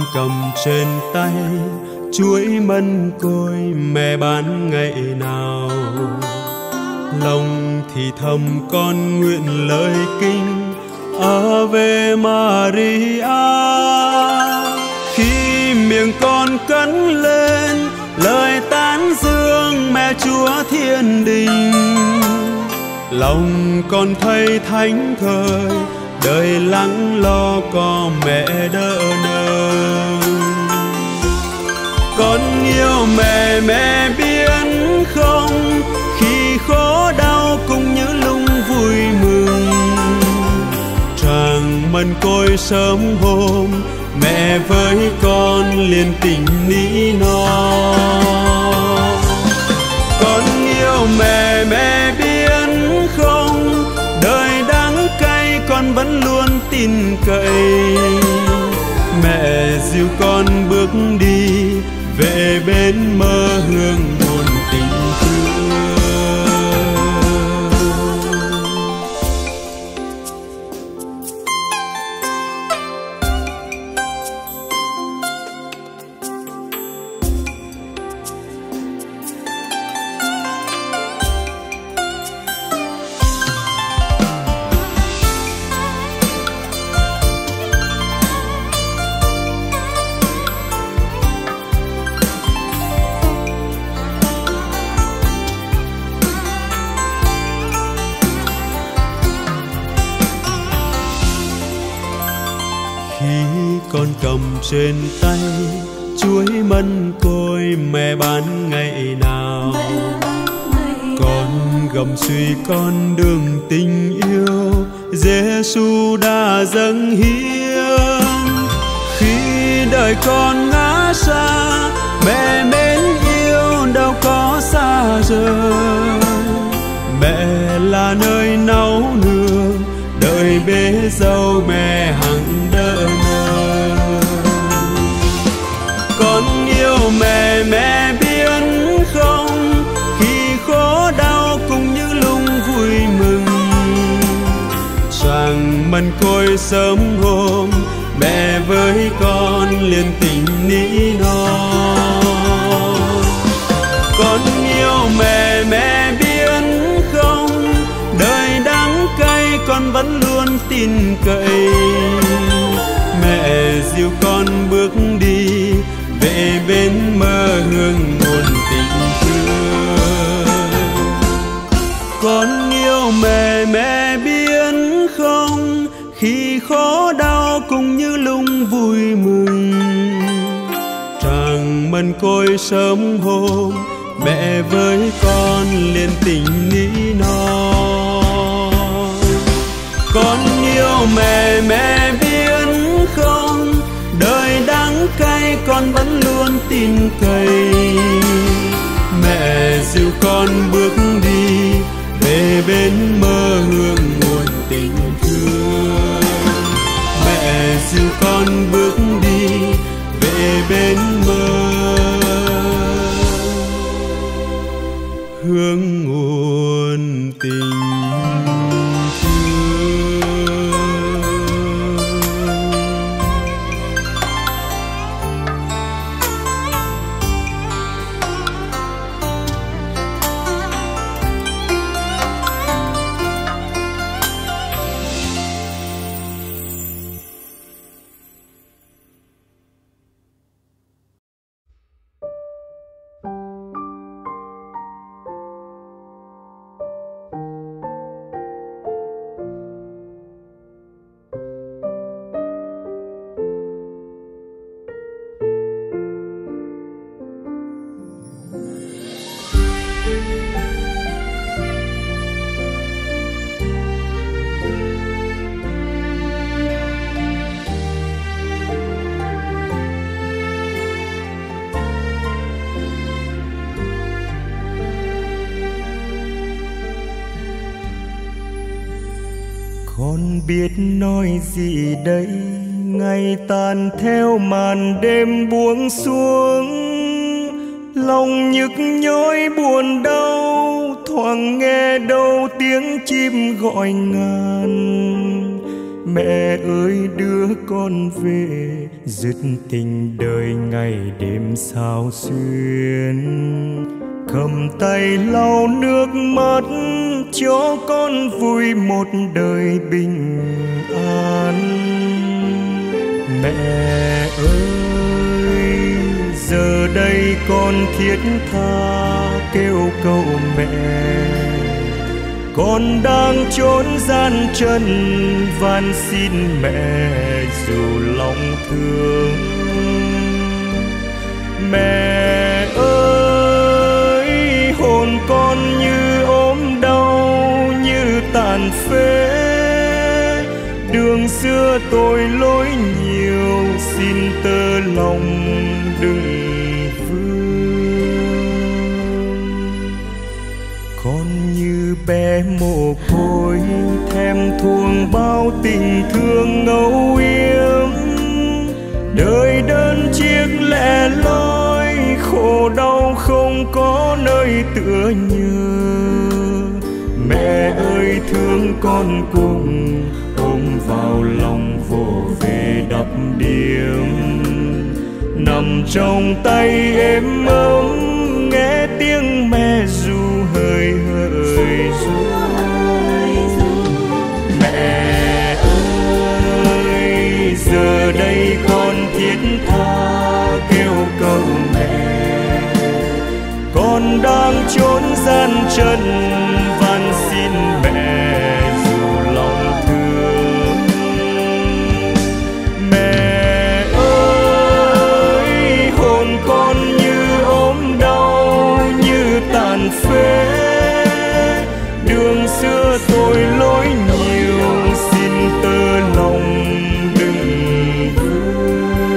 cầm trên tay chuỗi mân côi mẹ bán ngày nào. Lòng thì thầm con nguyện lời kinh Ave Maria. Khi miệng con cất lên lời tán dương mẹ Chúa thiên đình, lòng con thấy thánh thơi đời lắng lo có mẹ đỡ nâng. Con yêu mẹ, mẹ biết không, khi khổ đau cũng như lúc vui mừng. Tràng mân côi sớm hôm mẹ với con liền tình ní no. Con yêu mẹ, mẹ biết không, đời đắng cay con vẫn luôn tin cậy. Mẹ dìu con bước đi về bên mơ hương nguồn tình thương. Con cầm trên tay chuỗi mân côi mẹ bán ngày nào. Con gầm suy con đường tình yêu Giêsu đã dâng hiến. Khi đời con ngã xa mẹ mến yêu đâu có xa rời. Mẹ là nơi nấu nương đời bế dâu mẹ hằng đỡ nâng. Con yêu mẹ, mẹ biết không, khi khổ đau cũng như lúc vui mừng. Tràng mân côi sớm hôm mẹ với con liền tình ní no. Con yêu mẹ, mẹ biết không, đời đắng cay con vẫn luôn tin cậy. Mẹ dìu con bước đi về bên mơ hương nguồn tình thương. Con yêu mẹ, mẹ biết không, khi khổ đau cũng như lúc vui mừng. Tràng mân côi sớm hôm mẹ với con liền tình ní no. Con yêu mẹ, mẹ biết không, đời đắng cay con vẫn luôn tin cậy. Mẹ dìu con bước đi về bên mơ hương nguồn tình thương. Mẹ dìu con bước đi về bên mơ hương nguồn tình. Con biết nói gì đây, ngày tàn theo màn đêm buông xuống. Lòng nhức nhối buồn đau, thoáng nghe đâu tiếng chim gọi ngàn. Mẹ ơi đưa con về, dứt tình đời ngày đêm sao xuyên. Cầm tay lau nước mắt cho con vui một đời bình an. Mẹ ơi giờ đây con thiết tha kêu cầu mẹ. Con đang trốn gian trần van xin mẹ dù lòng thương. Mẹ ơi hồn con như ốm đau như tàn phế. Đường xưa tội lỗi nhiều, xin tơ lòng đừng bé mồ côi thèm thuồng bao tình thương ngẫu yếm. Đời đơn chiếc lẻ loi khổ đau không có nơi tựa nhờ. Mẹ ơi thương con cùng ôm vào lòng vỗ về đắp điếm. Nằm trong tay êm ấm nghe tiếng mẹ ru hơi hơi. Mẹ ơi giờ đây con thiết tha kêu cầu mẹ. Con đang trốn gian trần van xin mẹ dù lòng thương. Mẹ ơi hồn con như ốm đau như tàn phế. Đường xưa tội lỗi nhiều, xin tơ lòng đừng vương.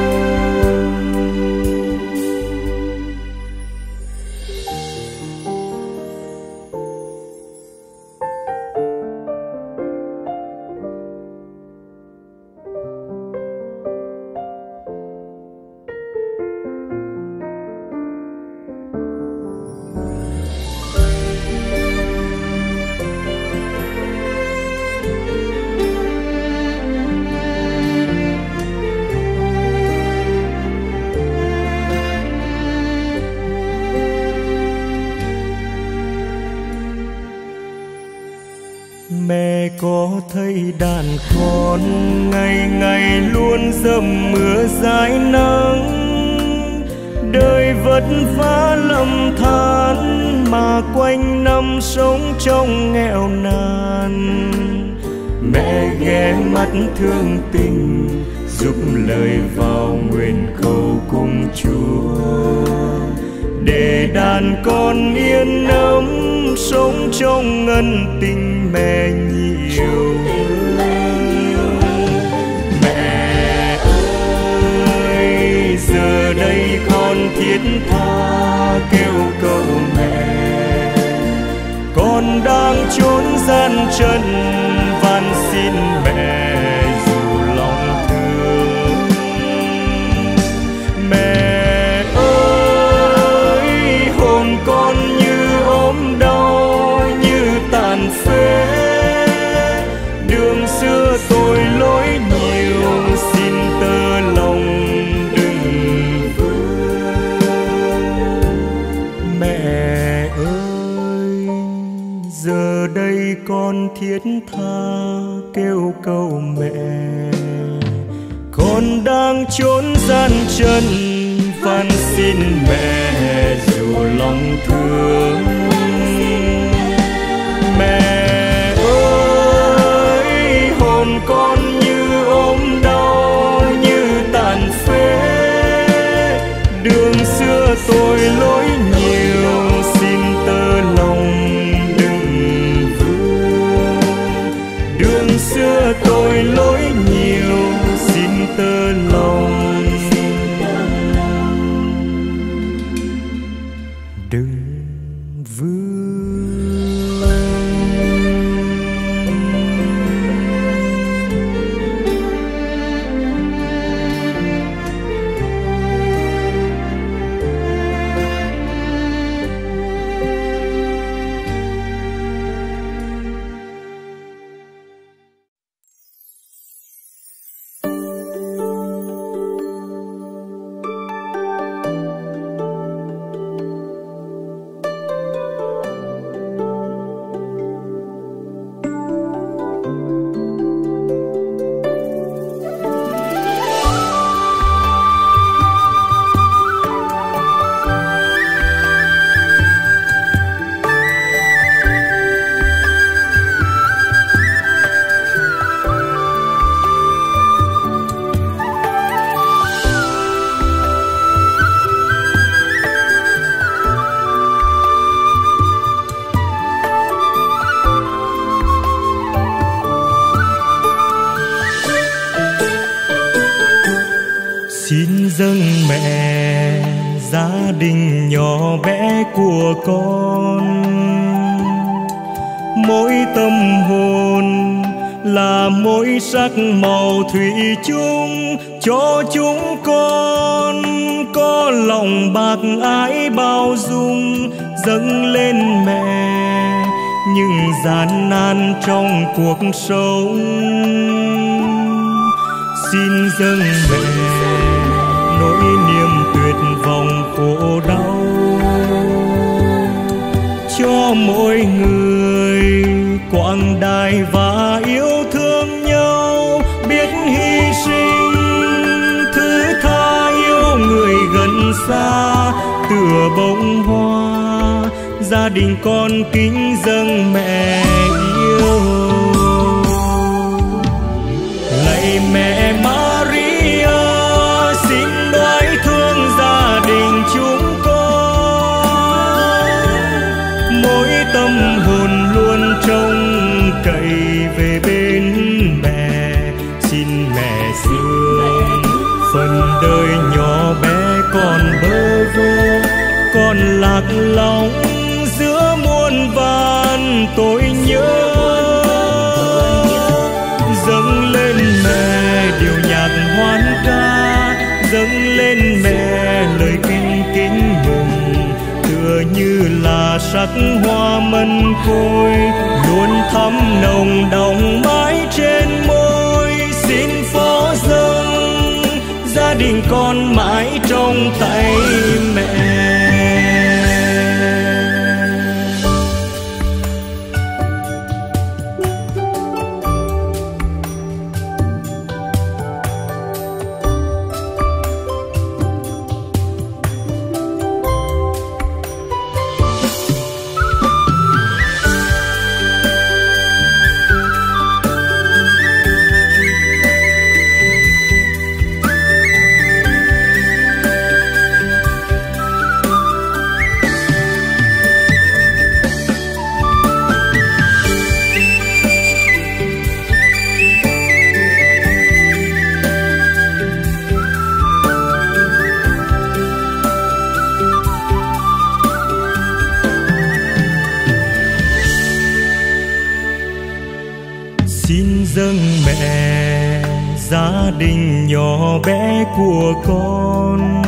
Mẹ có thấy đàn con ngày ngày luôn dầm mưa dãi nắng. Đời vất vả lầm than mà quanh năm sống trong nghèo nàn. Mẹ ghé mắt thương tình giúp lời vào nguyện cầu cùng Chúa. Để đàn con yên ấm sống trong ngân tình mẹ nhiều. Mẹ ơi giờ đây con thiết tha kêu cầu mẹ. Con đang trốn gian trần van xin mẹ dù lòng thương. Mẹ ơi hồn con như ốm đau như tàn phế. Đường xưa tội lỗi nhiều, xin tơ lòng đừng vương. Mẹ ơi giờ đây con thiết tha kêu cầu mẹ. Con đang trốn gian trần van xin mẹ dù lòng thương. Mẹ ơi hồn con như ốm đau như tàn phế. Đường xưa tội lỗi nhiều, xin tơ lòng đừng vương. Đường xưa tội lỗi nhiều, xin tơ lòng đừng gia đình nhỏ bé của con. Mỗi tâm hồn là mỗi sắc màu thủy chung cho chúng con, có lòng bác ái bao dung dâng lên mẹ những gian nan trong cuộc sống. Xin dâng mẹ nỗi niềm tuyệt vọng khổ đau cho mỗi người quảng đại và yêu thương nhau, biết hy sinh thứ tha yêu người gần xa. Tựa bông hoa gia đình con kính dâng mẹ yêu. Lạy mẹ Maria xin đoái thương gia đình chúng con, mỗi tâm hồn luôn trông cậy về bên mẹ. Xin mẹ thương phần đời nhỏ bé còn bơ vơ, còn lạc lõng giữa muôn vàn tội nhớ. Dâng lên mẹ điệu nhạc hoan ca, dâng lên mẹ lời kinh kính mừng, tựa như là sắc hoa mân côi luôn thắm nồng đọng mãi trên môi. Xin phó dâng gia đình con mãi trong tay mẹ. Xin dâng mẹ gia đình nhỏ bé của con,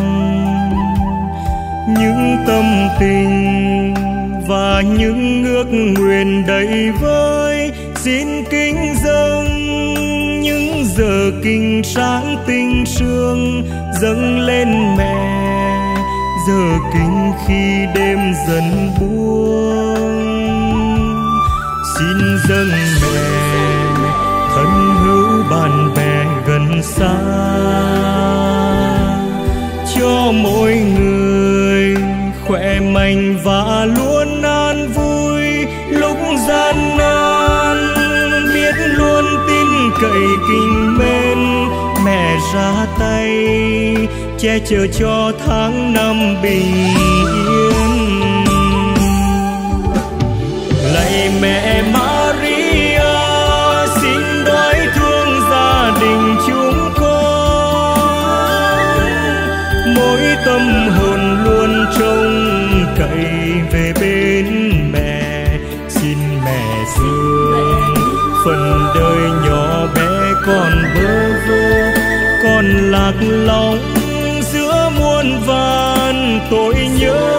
những tâm tình và những ước nguyện đầy vơi. Xin kính dâng những giờ kinh sáng tinh sương dâng lên mẹ, giờ kinh khi đêm dần buông. Xin dâng mẹ thân hữu bạn bè gần xa, cho mỗi người khỏe mạnh và luôn an vui lúc gian nan. Biết luôn tin cậy kính mến mẹ ra tay che chở cho tháng năm bình yên. Lạy mẹ Maria xin đoái thương gia đình chúng con, mỗi tâm hồn luôn trông cậy về bên mẹ. Xin mẹ thương phần đời nhỏ bé còn bơ vơ, còn lạc lõng giữa muôn vàn tội nhớ.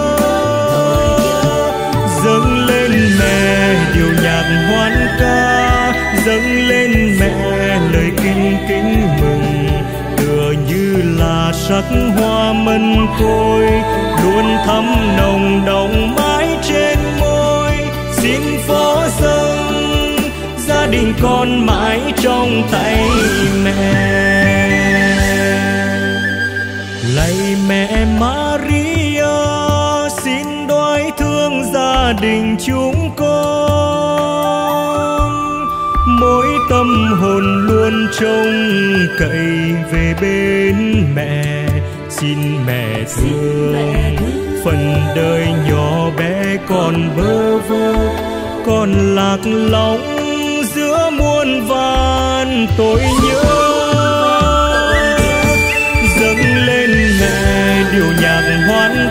Dâng lên mẹ điệu nhạc hoan ca, dâng lên mẹ lời kinh kính mừng, tựa như là sắc hoa mân côi luôn thắm nồng đọng mãi trên môi. Xin phó dâng gia đình con mãi trong tay mẹ. Lạy mẹ Maria xin đoái thương gia đình chúng con, mỗi tâm hồn luôn trông cậy về bên mẹ. Xin mẹ thương phần đời nhỏ bé còn bơ vơ, còn lạc lõng giữa muôn vàn tội nhớ. Dâng lên mẹ điệu nhạc hoan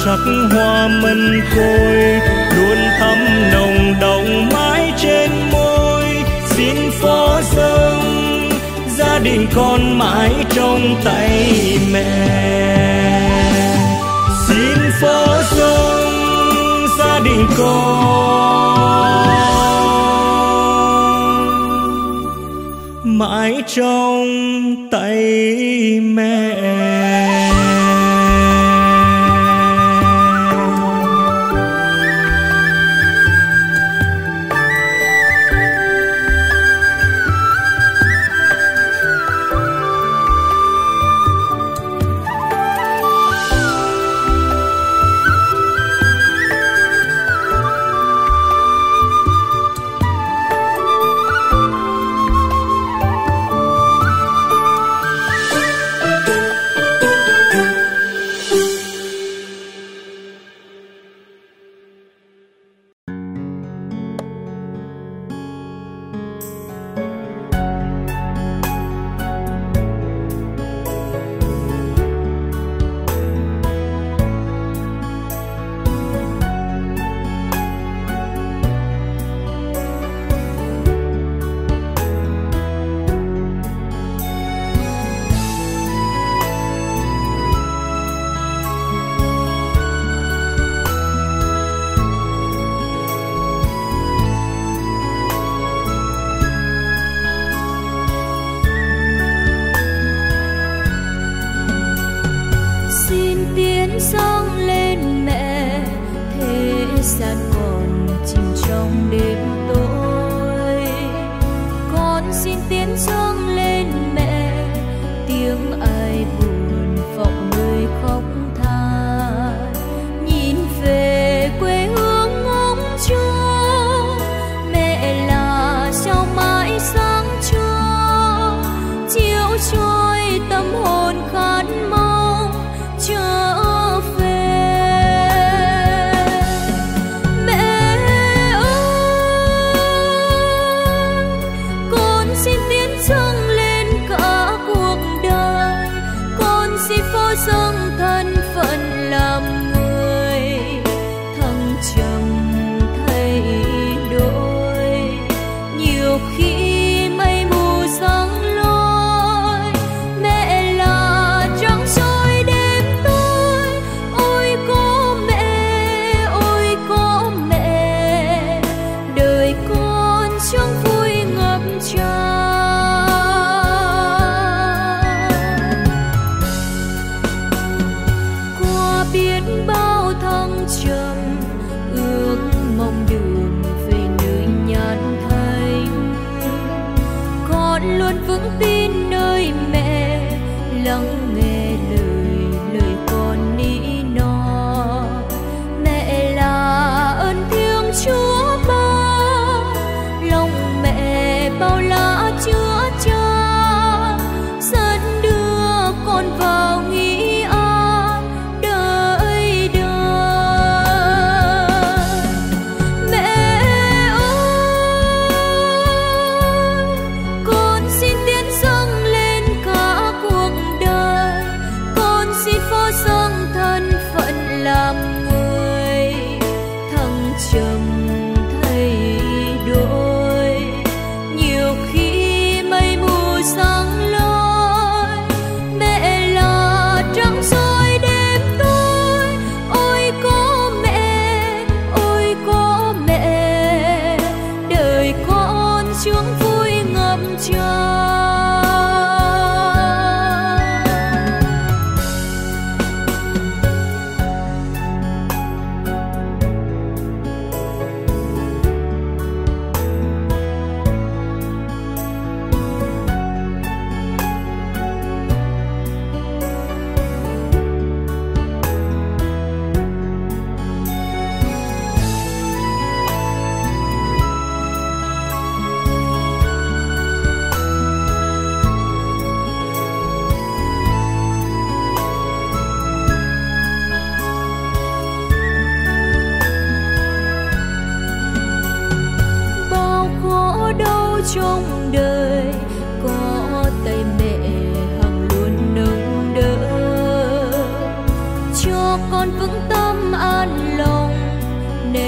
sắc hoa mân côi luôn thắm nồng đậm mãi trên môi. Xin phó dâng gia đình con mãi trong tay mẹ. Xin phó dâng gia đình con mãi trong tay mẹ.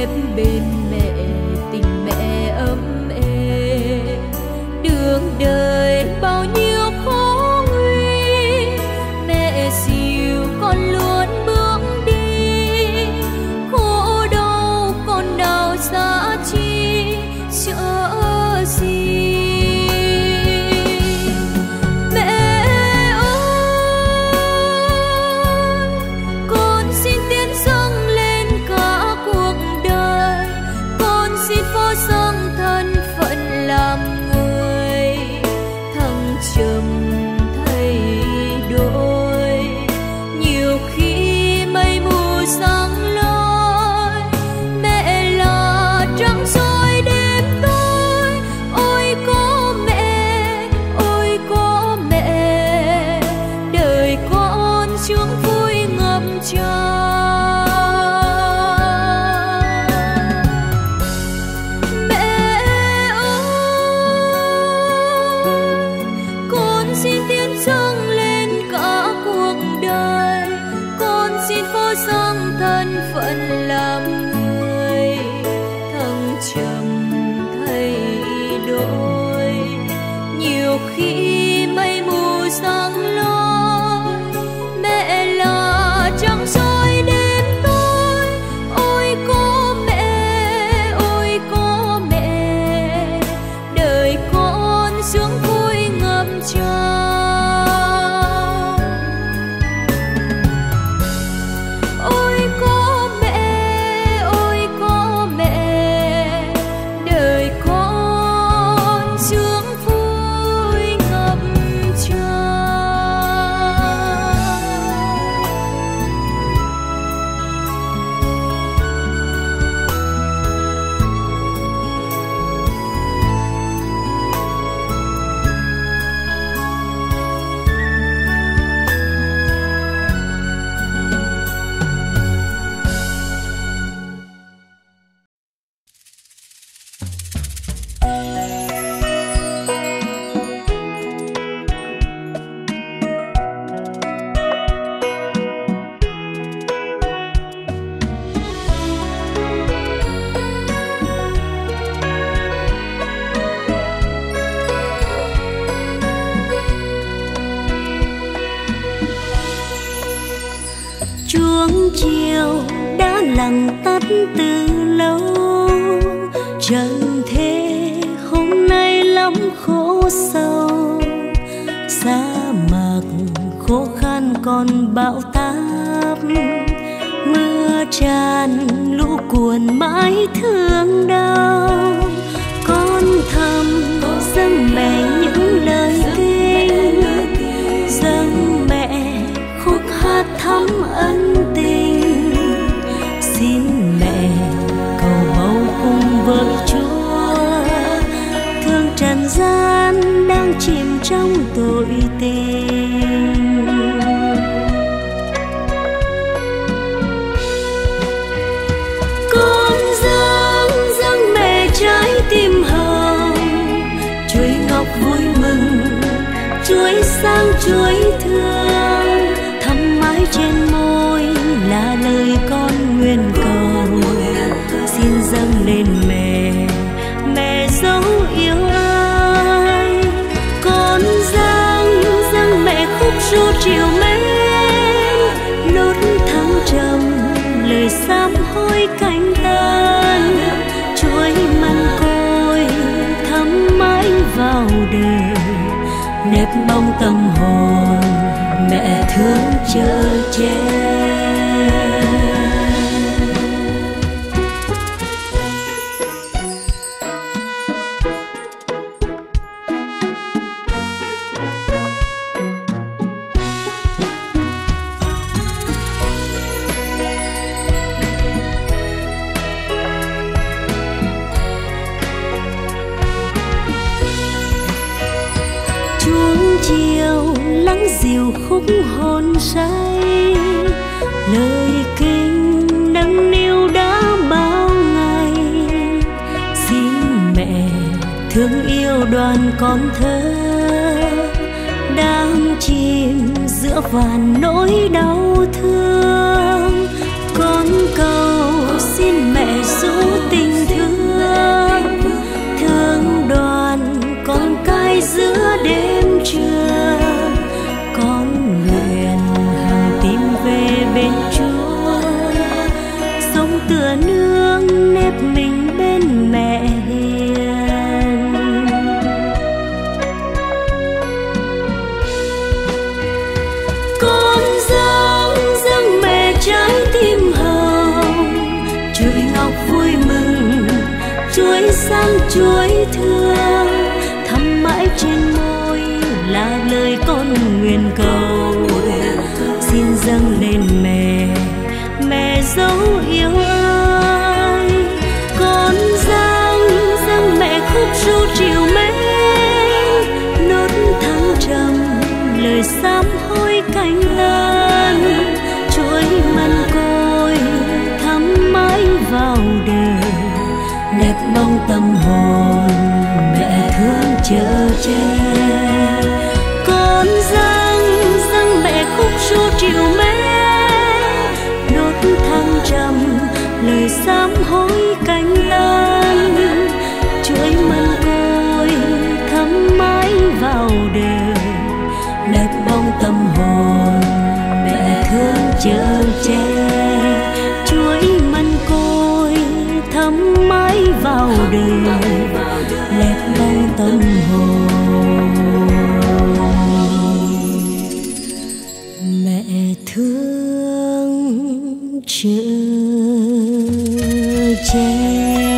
nếp bên mẹ, tình mẹ ấm êm. Đường đời bao nhiêu khó nguy, mẹ dìu con luôn bước đi. Khổ đau con nào giá chi chữa gì. Mẹ ơi, con xin tiến dâng lên cả cuộc đời. Con xin phó dâng thân phận làm người, thăng trầm thay đổi. Nhiều khi mây mù giăng lối, mẹ là trăng soi đêm tối. Ôi có mẹ, ôi có mẹ, đời con sướng vui ngập tràn. Mẹ ơi, con xin tiến dâng lên cả cuộc đời. Con xin phó dâng thân phận làm người, thăng trầm thay đổi. Nhiều khi mây mù giăng lối, mẹ là trăng soi đêm tối. Ôi có mẹ, ôi có mẹ, đời con sướng vui ngập tràn. Ôi có mẹ, ôi có mẹ, đời con sướng vui ngập tràn. Chuông chiều đã lặng tắt từ lâu, trần thế hôm nay lắm khổ sâu. Sa mạc khô khan còn bão táp, mưa tràn lũ cuồn mãi thương đau. Con thầm dâng mẹ những lời kinh, dâng mẹ khúc hát thắm ân tình. Xin mẹ cầu bầu cùng với Chúa, thương trần gian đang chìm trong tội tình. Con dâng dâng mẹ trái tim hồng, chuối ngọc vui mừng, chuối sang chuối thương. Thắm mãi trên môi là lời con nguyện cầu, xin dâng lên mẹ, mẹ dấu yêu ơi. Con dâng dâng mẹ khúc ru chiều mến, lút thăng trầm lời sám hối cánh tân. Chuối măng côi thắm mãi vào đời, nếp bóng tâm hồn mẹ thương chờ che. Chuông chiều lắng dịu khúc hồn say, lời kinh nâng niu đã bao ngày. Xin mẹ thương yêu đoàn con thơ, đang chìm giữa vàn nỗi đau thương. Con cầu xin mẹ giúp dáng chuối thương thắm mãi trên môi là lời con nguyện cầu. Xin dâng lên mẹ, mẹ dấu yêu ơi. Con dâng dâng mẹ khúc ru chiều mến, nốt thăng trầm lời sám hối cánh ơn. Chuối mân côi thắm mãi vào đời, đẹp bóng tâm hồn mẹ thương chờ che. Con dâng dâng mẹ khúc ru chiều mến, nốt thăng trầm lời sám hối cánh ơn. Chuối mân côi thắm mãi vào đời, đẹp bóng tâm hồn mẹ thương chờ che. Chuối mân côi thắm mãi vào đời, đẹp bóng tâm hồn mẹ thương chờ che.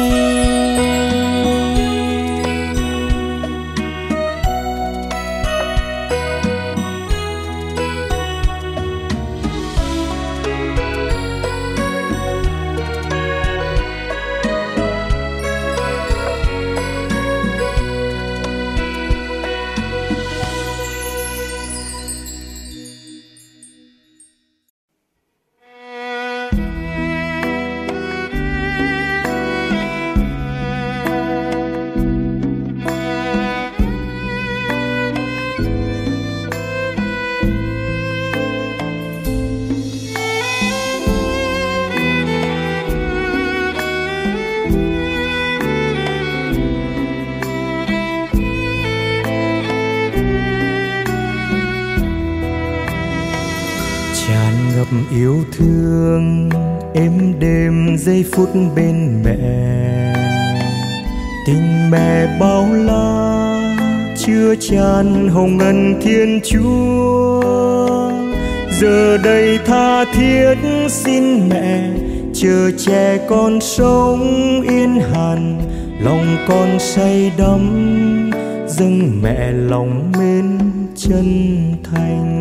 Yêu thương êm đềm giây phút bên mẹ, tình mẹ bao la chứa chan hồng ân Thiên Chúa. Giờ đây tha thiết xin mẹ chờ che con sống yên hàn, lòng con say đắm dâng mẹ lòng mến chân thành.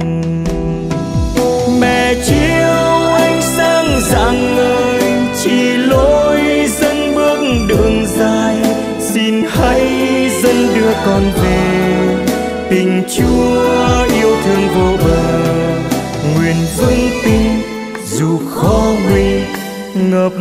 Mẹ chiếu ánh sáng rạng ngời chỉ lối dẫn bước đường dài, xin hãy dẫn đưa con về tình Chúa yêu thương vô bờ. Nguyện vững tin dù khó nguy ngập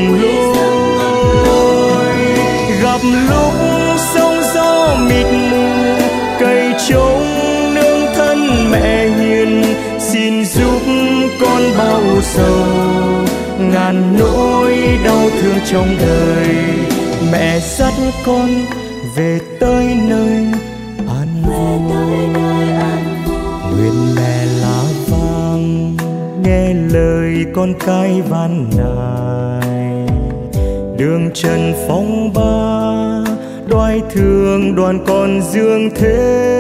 lối, gặp lúc sóng gió mịt mù cây trống nương thân mẹ hiền, xin giúp con bao sầu ngàn nỗi đau thương trong đời. Mẹ dắt con về tới nơi an vui, nguyện mẹ lá vàng nghe lời con cái van nài. Đường trần phong ba đoái thương đoàn con dương thế,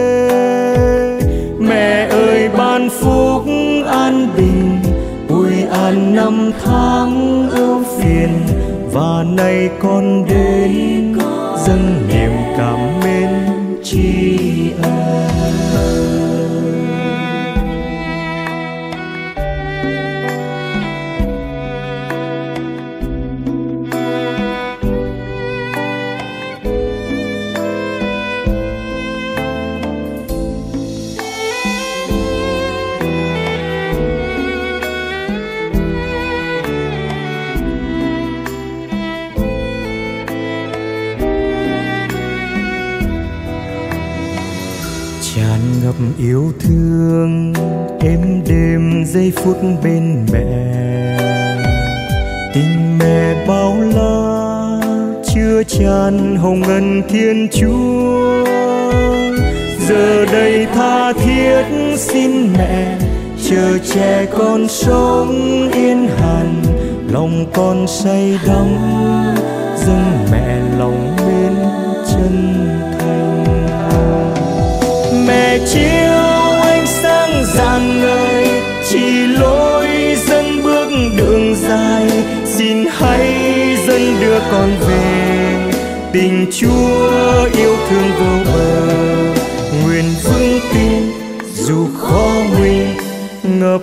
mẹ ơi ban phúc an bình ủi an năm tháng ưu phiền. Và nay con đến dâng niềm cảm mến tri ân. Yêu thương êm đềm giây phút bên mẹ, tình mẹ bao la chứa chan hồng ân Thiên Chúa. Giờ đây tha thiết xin mẹ chờ che con sống yên hàn, lòng con say đắm dâng mẹ lòng mến chân thành. Mẹ chiếu ánh sáng rạng ngời chỉ lối dẫn bước đường dài, xin hãy dẫn đưa con về tình Chúa yêu thương vô bờ. Nguyện vững tin dù khó nguy ngập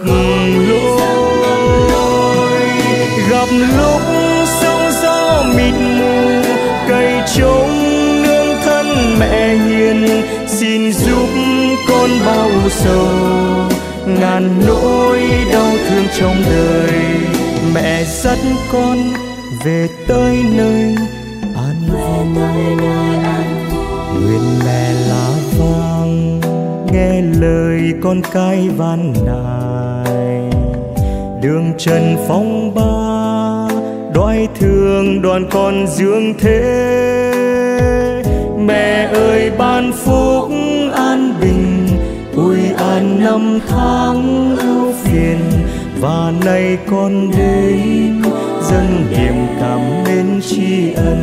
lối, gặp lúc sóng gió mịt mù cây trống nương thân mẹ hiền, xin giúp con bao sầu ngàn nỗi đau thương trong đời. Mẹ dắt con về tới nơi an vui, nguyện mẹ lá vàng nghe lời con cái van nài. Đường trần phong ba đoái thương đoàn con dương thế, mẹ ơi ban phúc an bình ủi an năm tháng ưu phiền. Và nay con đến dâng niềm cảm mến tri ân.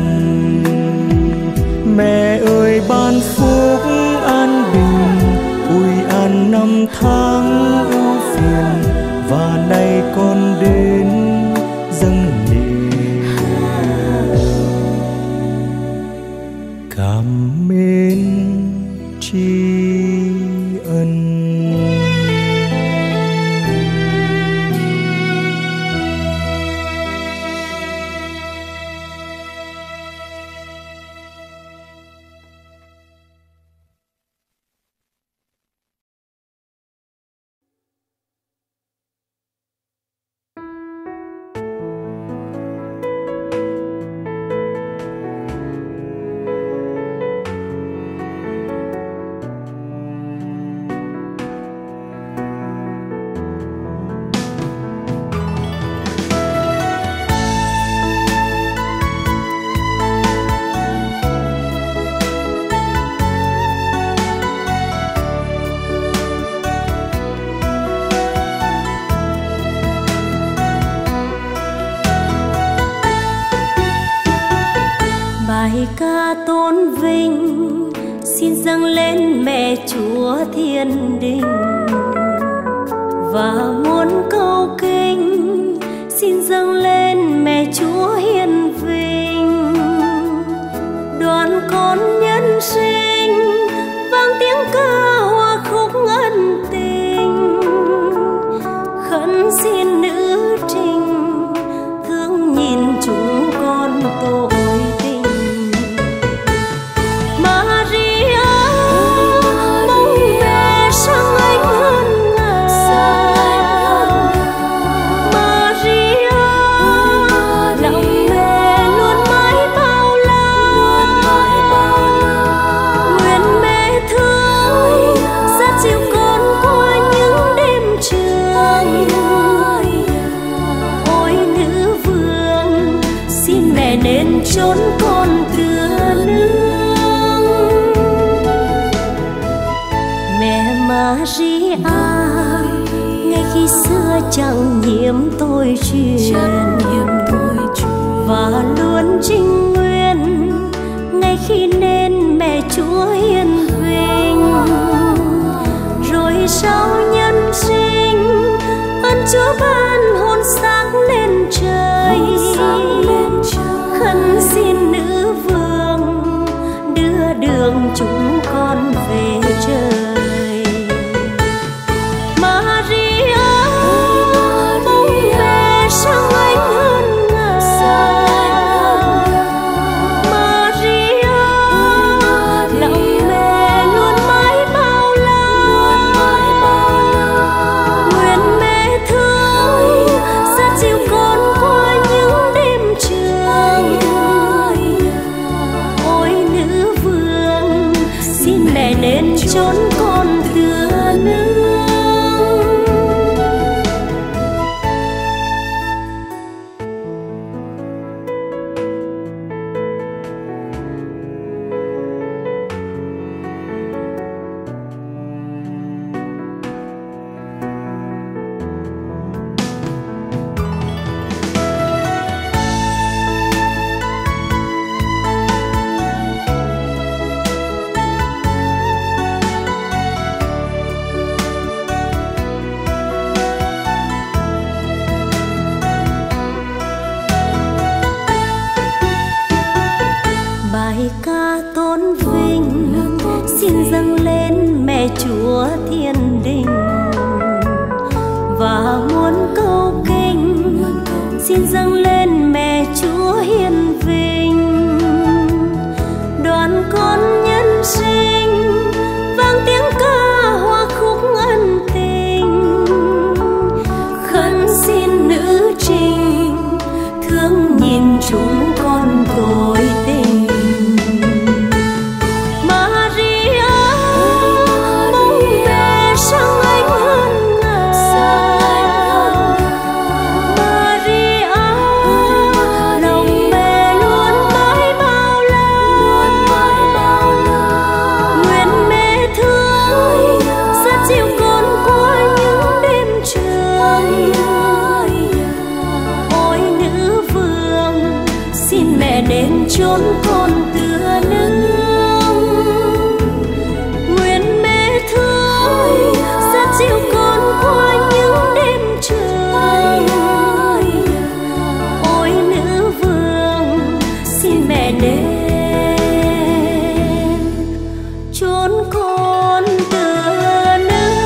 Mẹ ơi ban phúc an bình ủi an năm tháng ưu phiền. Và nay con đến dâng niềm cảm mến tri ân. Bài ca tôn vinh xin dâng lên mẹ Chúa thiên đình, và muôn câu kinh xin dâng lên mẹ Chúa hiền vinh. Đoàn con nhân sinh vang tiếng ca hoa khúc ân tình, khấn xin nữ trinh thương nhìn chúng con tội tình. Chốn con tựa nương mẹ Maria, ngay khi xưa chẳng nhiễm tôi truyền và luôn trinh nguyên, ngay khi nên mẹ Chúa hiền vinh. Rồi sau nhân sinh ơn Chúa ban hồn sáng lên trời, khấn xin nữ vương đưa đường chúng con về trời. Maria mong mẹ sáng ánh hơn ngài. Maria lòng mẹ luôn mãi bao la, nguyện mẹ thương dắt dìu con qua những đêm trường. Ôi nữ vương xin dâng lên mẹ Chúa hiền vinh. Đoàn con nhân sinh vang tiếng ca hoa khúc ân tình, khấn xin nữ trinh thương nhìn chúng con tội tình. Chốn con tựa nương, nguyện mẹ thương dắt dìu con qua những đêm trường. Ôi nữ vương xin mẹ đến chốn con tựa nương.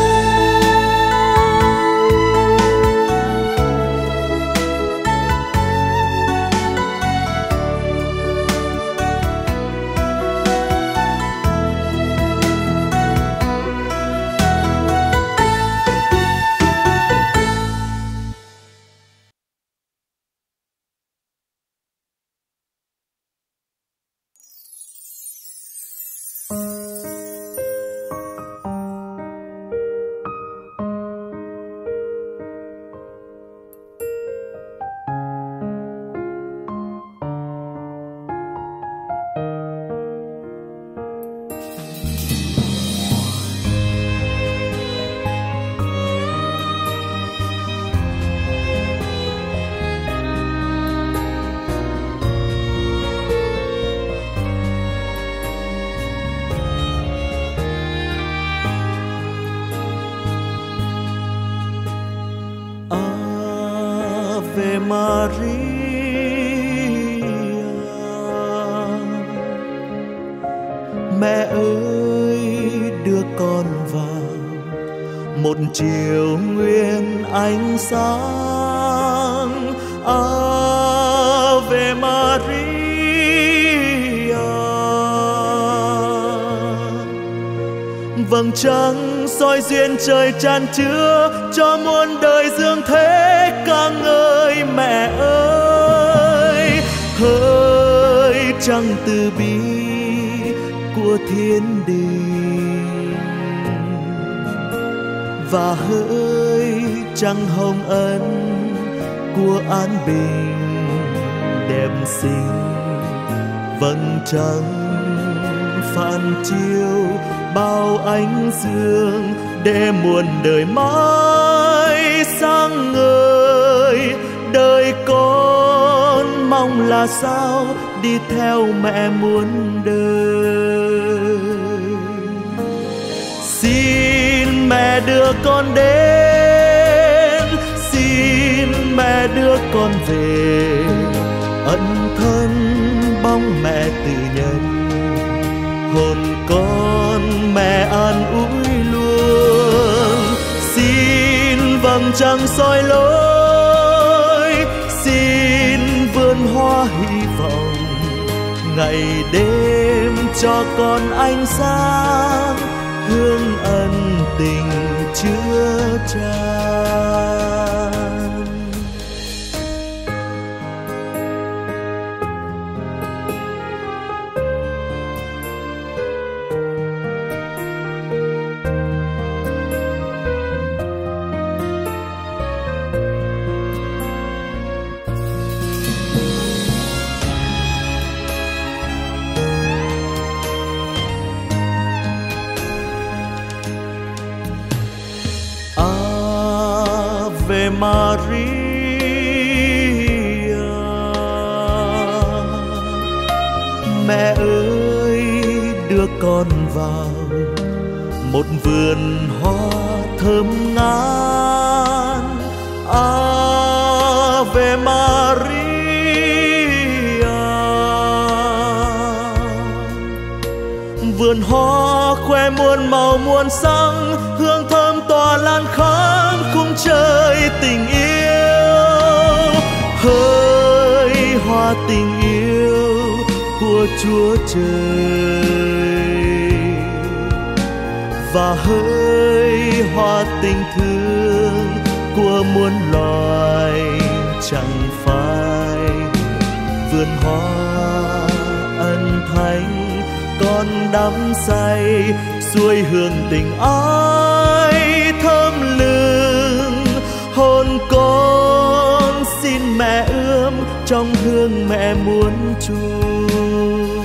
Ave Maria, mẹ ơi đưa con vào một chiều nguyên ánh sáng. Ave Maria, vầng trăng soi duyên trời tràn chứa cho muôn đời dương thế ca ngợi mẹ ơi. Hỡi trăng từ bi của thiên đình và hỡi trăng hồng ân của an bình đẹp xinh. Vầng trăng phản chiếu bao ánh dương để muôn đời mãi sáng ngời. Đời con mong là sao đi theo mẹ muôn đời. Xin mẹ đưa con đến, xin mẹ đưa con về, ẩn thân bóng mẹ từ nhân. Hồn con mẹ an ủi luôn, xin vầng trăng soi lối, xin vườn hoa hy vọng ngày đêm cho con ánh sáng hương ân tình chứa chan. Ave Maria, mẹ ơi đưa con vào một vườn hoa thơm ngát. Ave Maria, vườn hoa khoe muôn màu muôn sắc, hương thơm tỏa lan khắp khung trời tình yêu. Chúa Trời, và hỡi hoa tình thương của muôn loài, chẳng phải vườn hoa ân thánh con đắm say xuôi hương tình ai thơm lừng. Hồn con xin mẹ ươm trong hương mẹ muốn trùm.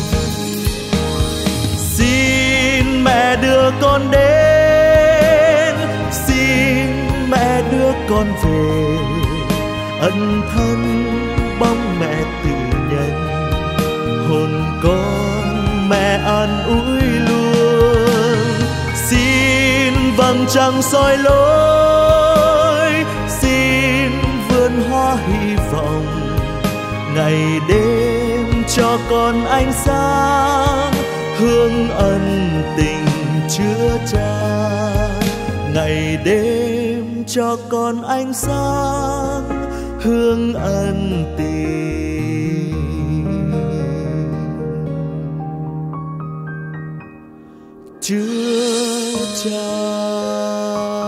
Xin mẹ đưa con đến, xin mẹ đưa con về, ân thân bóng mẹ tự nhân. Hồn con mẹ an ủi luôn, xin vầng trăng soi lối, xin vườn hoa hy vọng. Ngày đêm cho con ánh sáng, hương ân tình chứa chan. Ngày đêm cho con ánh sáng, hương ân tình chứa chan.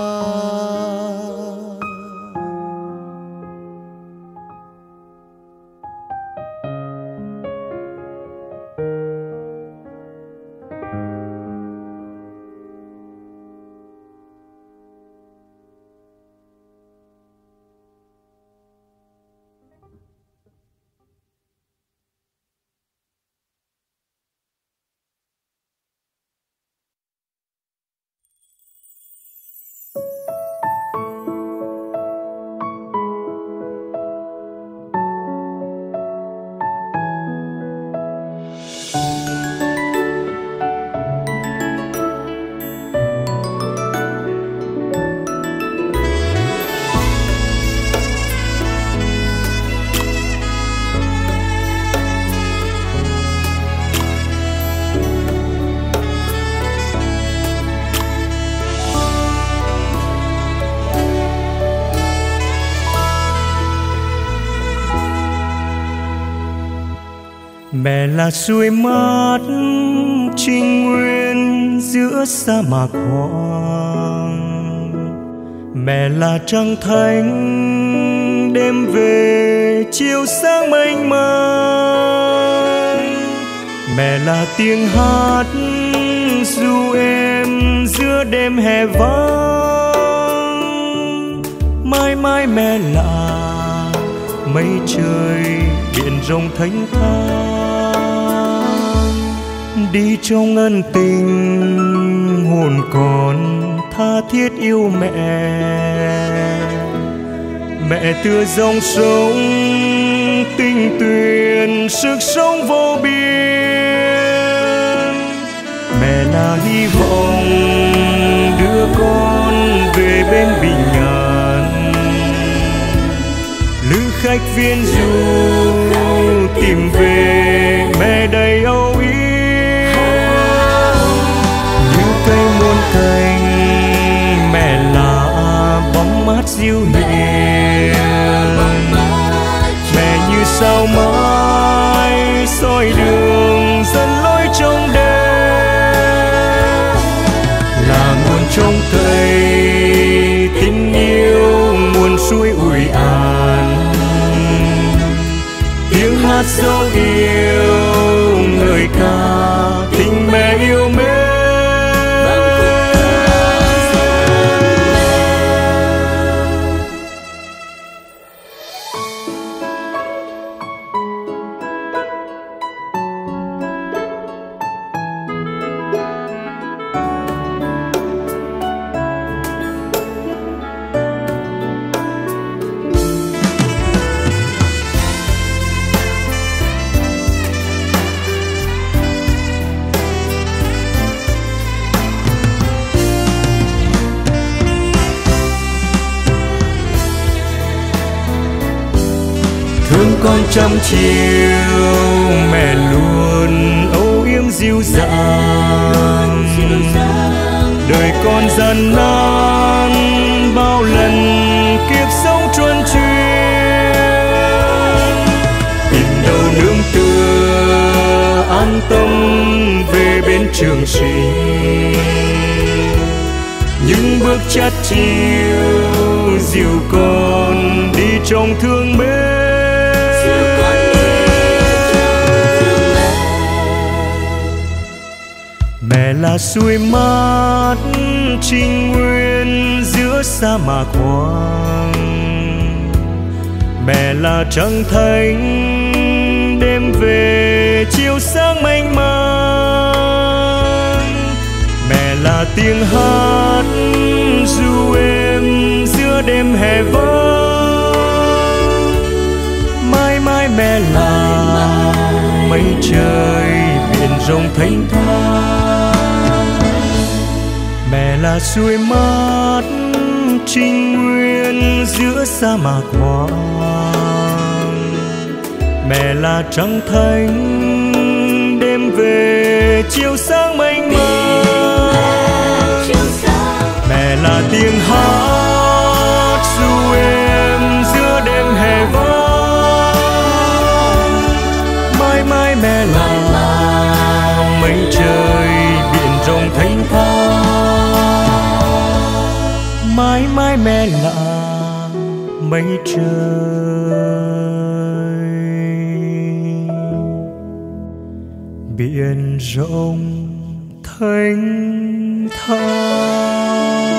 Mẹ là suối mát trinh nguyên giữa sa mạc hoang, mẹ là trăng thánh đêm về chiều sáng mênh mang. Mẹ là tiếng hát ru êm giữa đêm hè vắng. Mãi mãi mẹ là mây trời biển rộng thênh thang, đi trong ân tình hồn con tha thiết yêu mẹ. Mẹ tựa dòng sông tinh tuyền sức sống vô biên. Mẹ là hy vọng đưa con về bên bình an. Lữ khách viên du tìm về mẹ đầy âu yếm. Như cây muôn cành mẹ là bóng mát dịu hiền. Mẹ như sao mai soi đường dẫn lối trong đêm. Là nguồn trông cây tình yêu nguồn suối ủi an. Tiếng hát dấu yêu lời ca tình mẹ yêu mến. Thương con trăm chiều mẹ luôn âu yếm dịu dàng. Đời con gian nan bao lần kiếp sống truân chuyên. Tìm đâu nương tựa an tâm về bên Trường Sinh. Những bước chắt chiu dìu con đi trong thương mến. Mẹ là suối mát trinh nguyên giữa sa mạc hoang. Mẹ là trăng thánh đêm về chiều sáng mênh mang. Mẹ là tiếng hát ru êm giữa đêm hè vắng. Mãi mãi mẹ là mây trời biển rộng thênh thang. Mẹ là suối mát trinh nguyên giữa sa mạc hoang. Mẹ là trăng thánh đêm về chiều sáng mênh mang. Mẹ là tiếng hát ru êm giữa đêm hè vắng. Mãi mãi mẹ là mây trời biển rộng thênh thang. Mãi mãi mẹ là mây trời biển rộng thênh thang.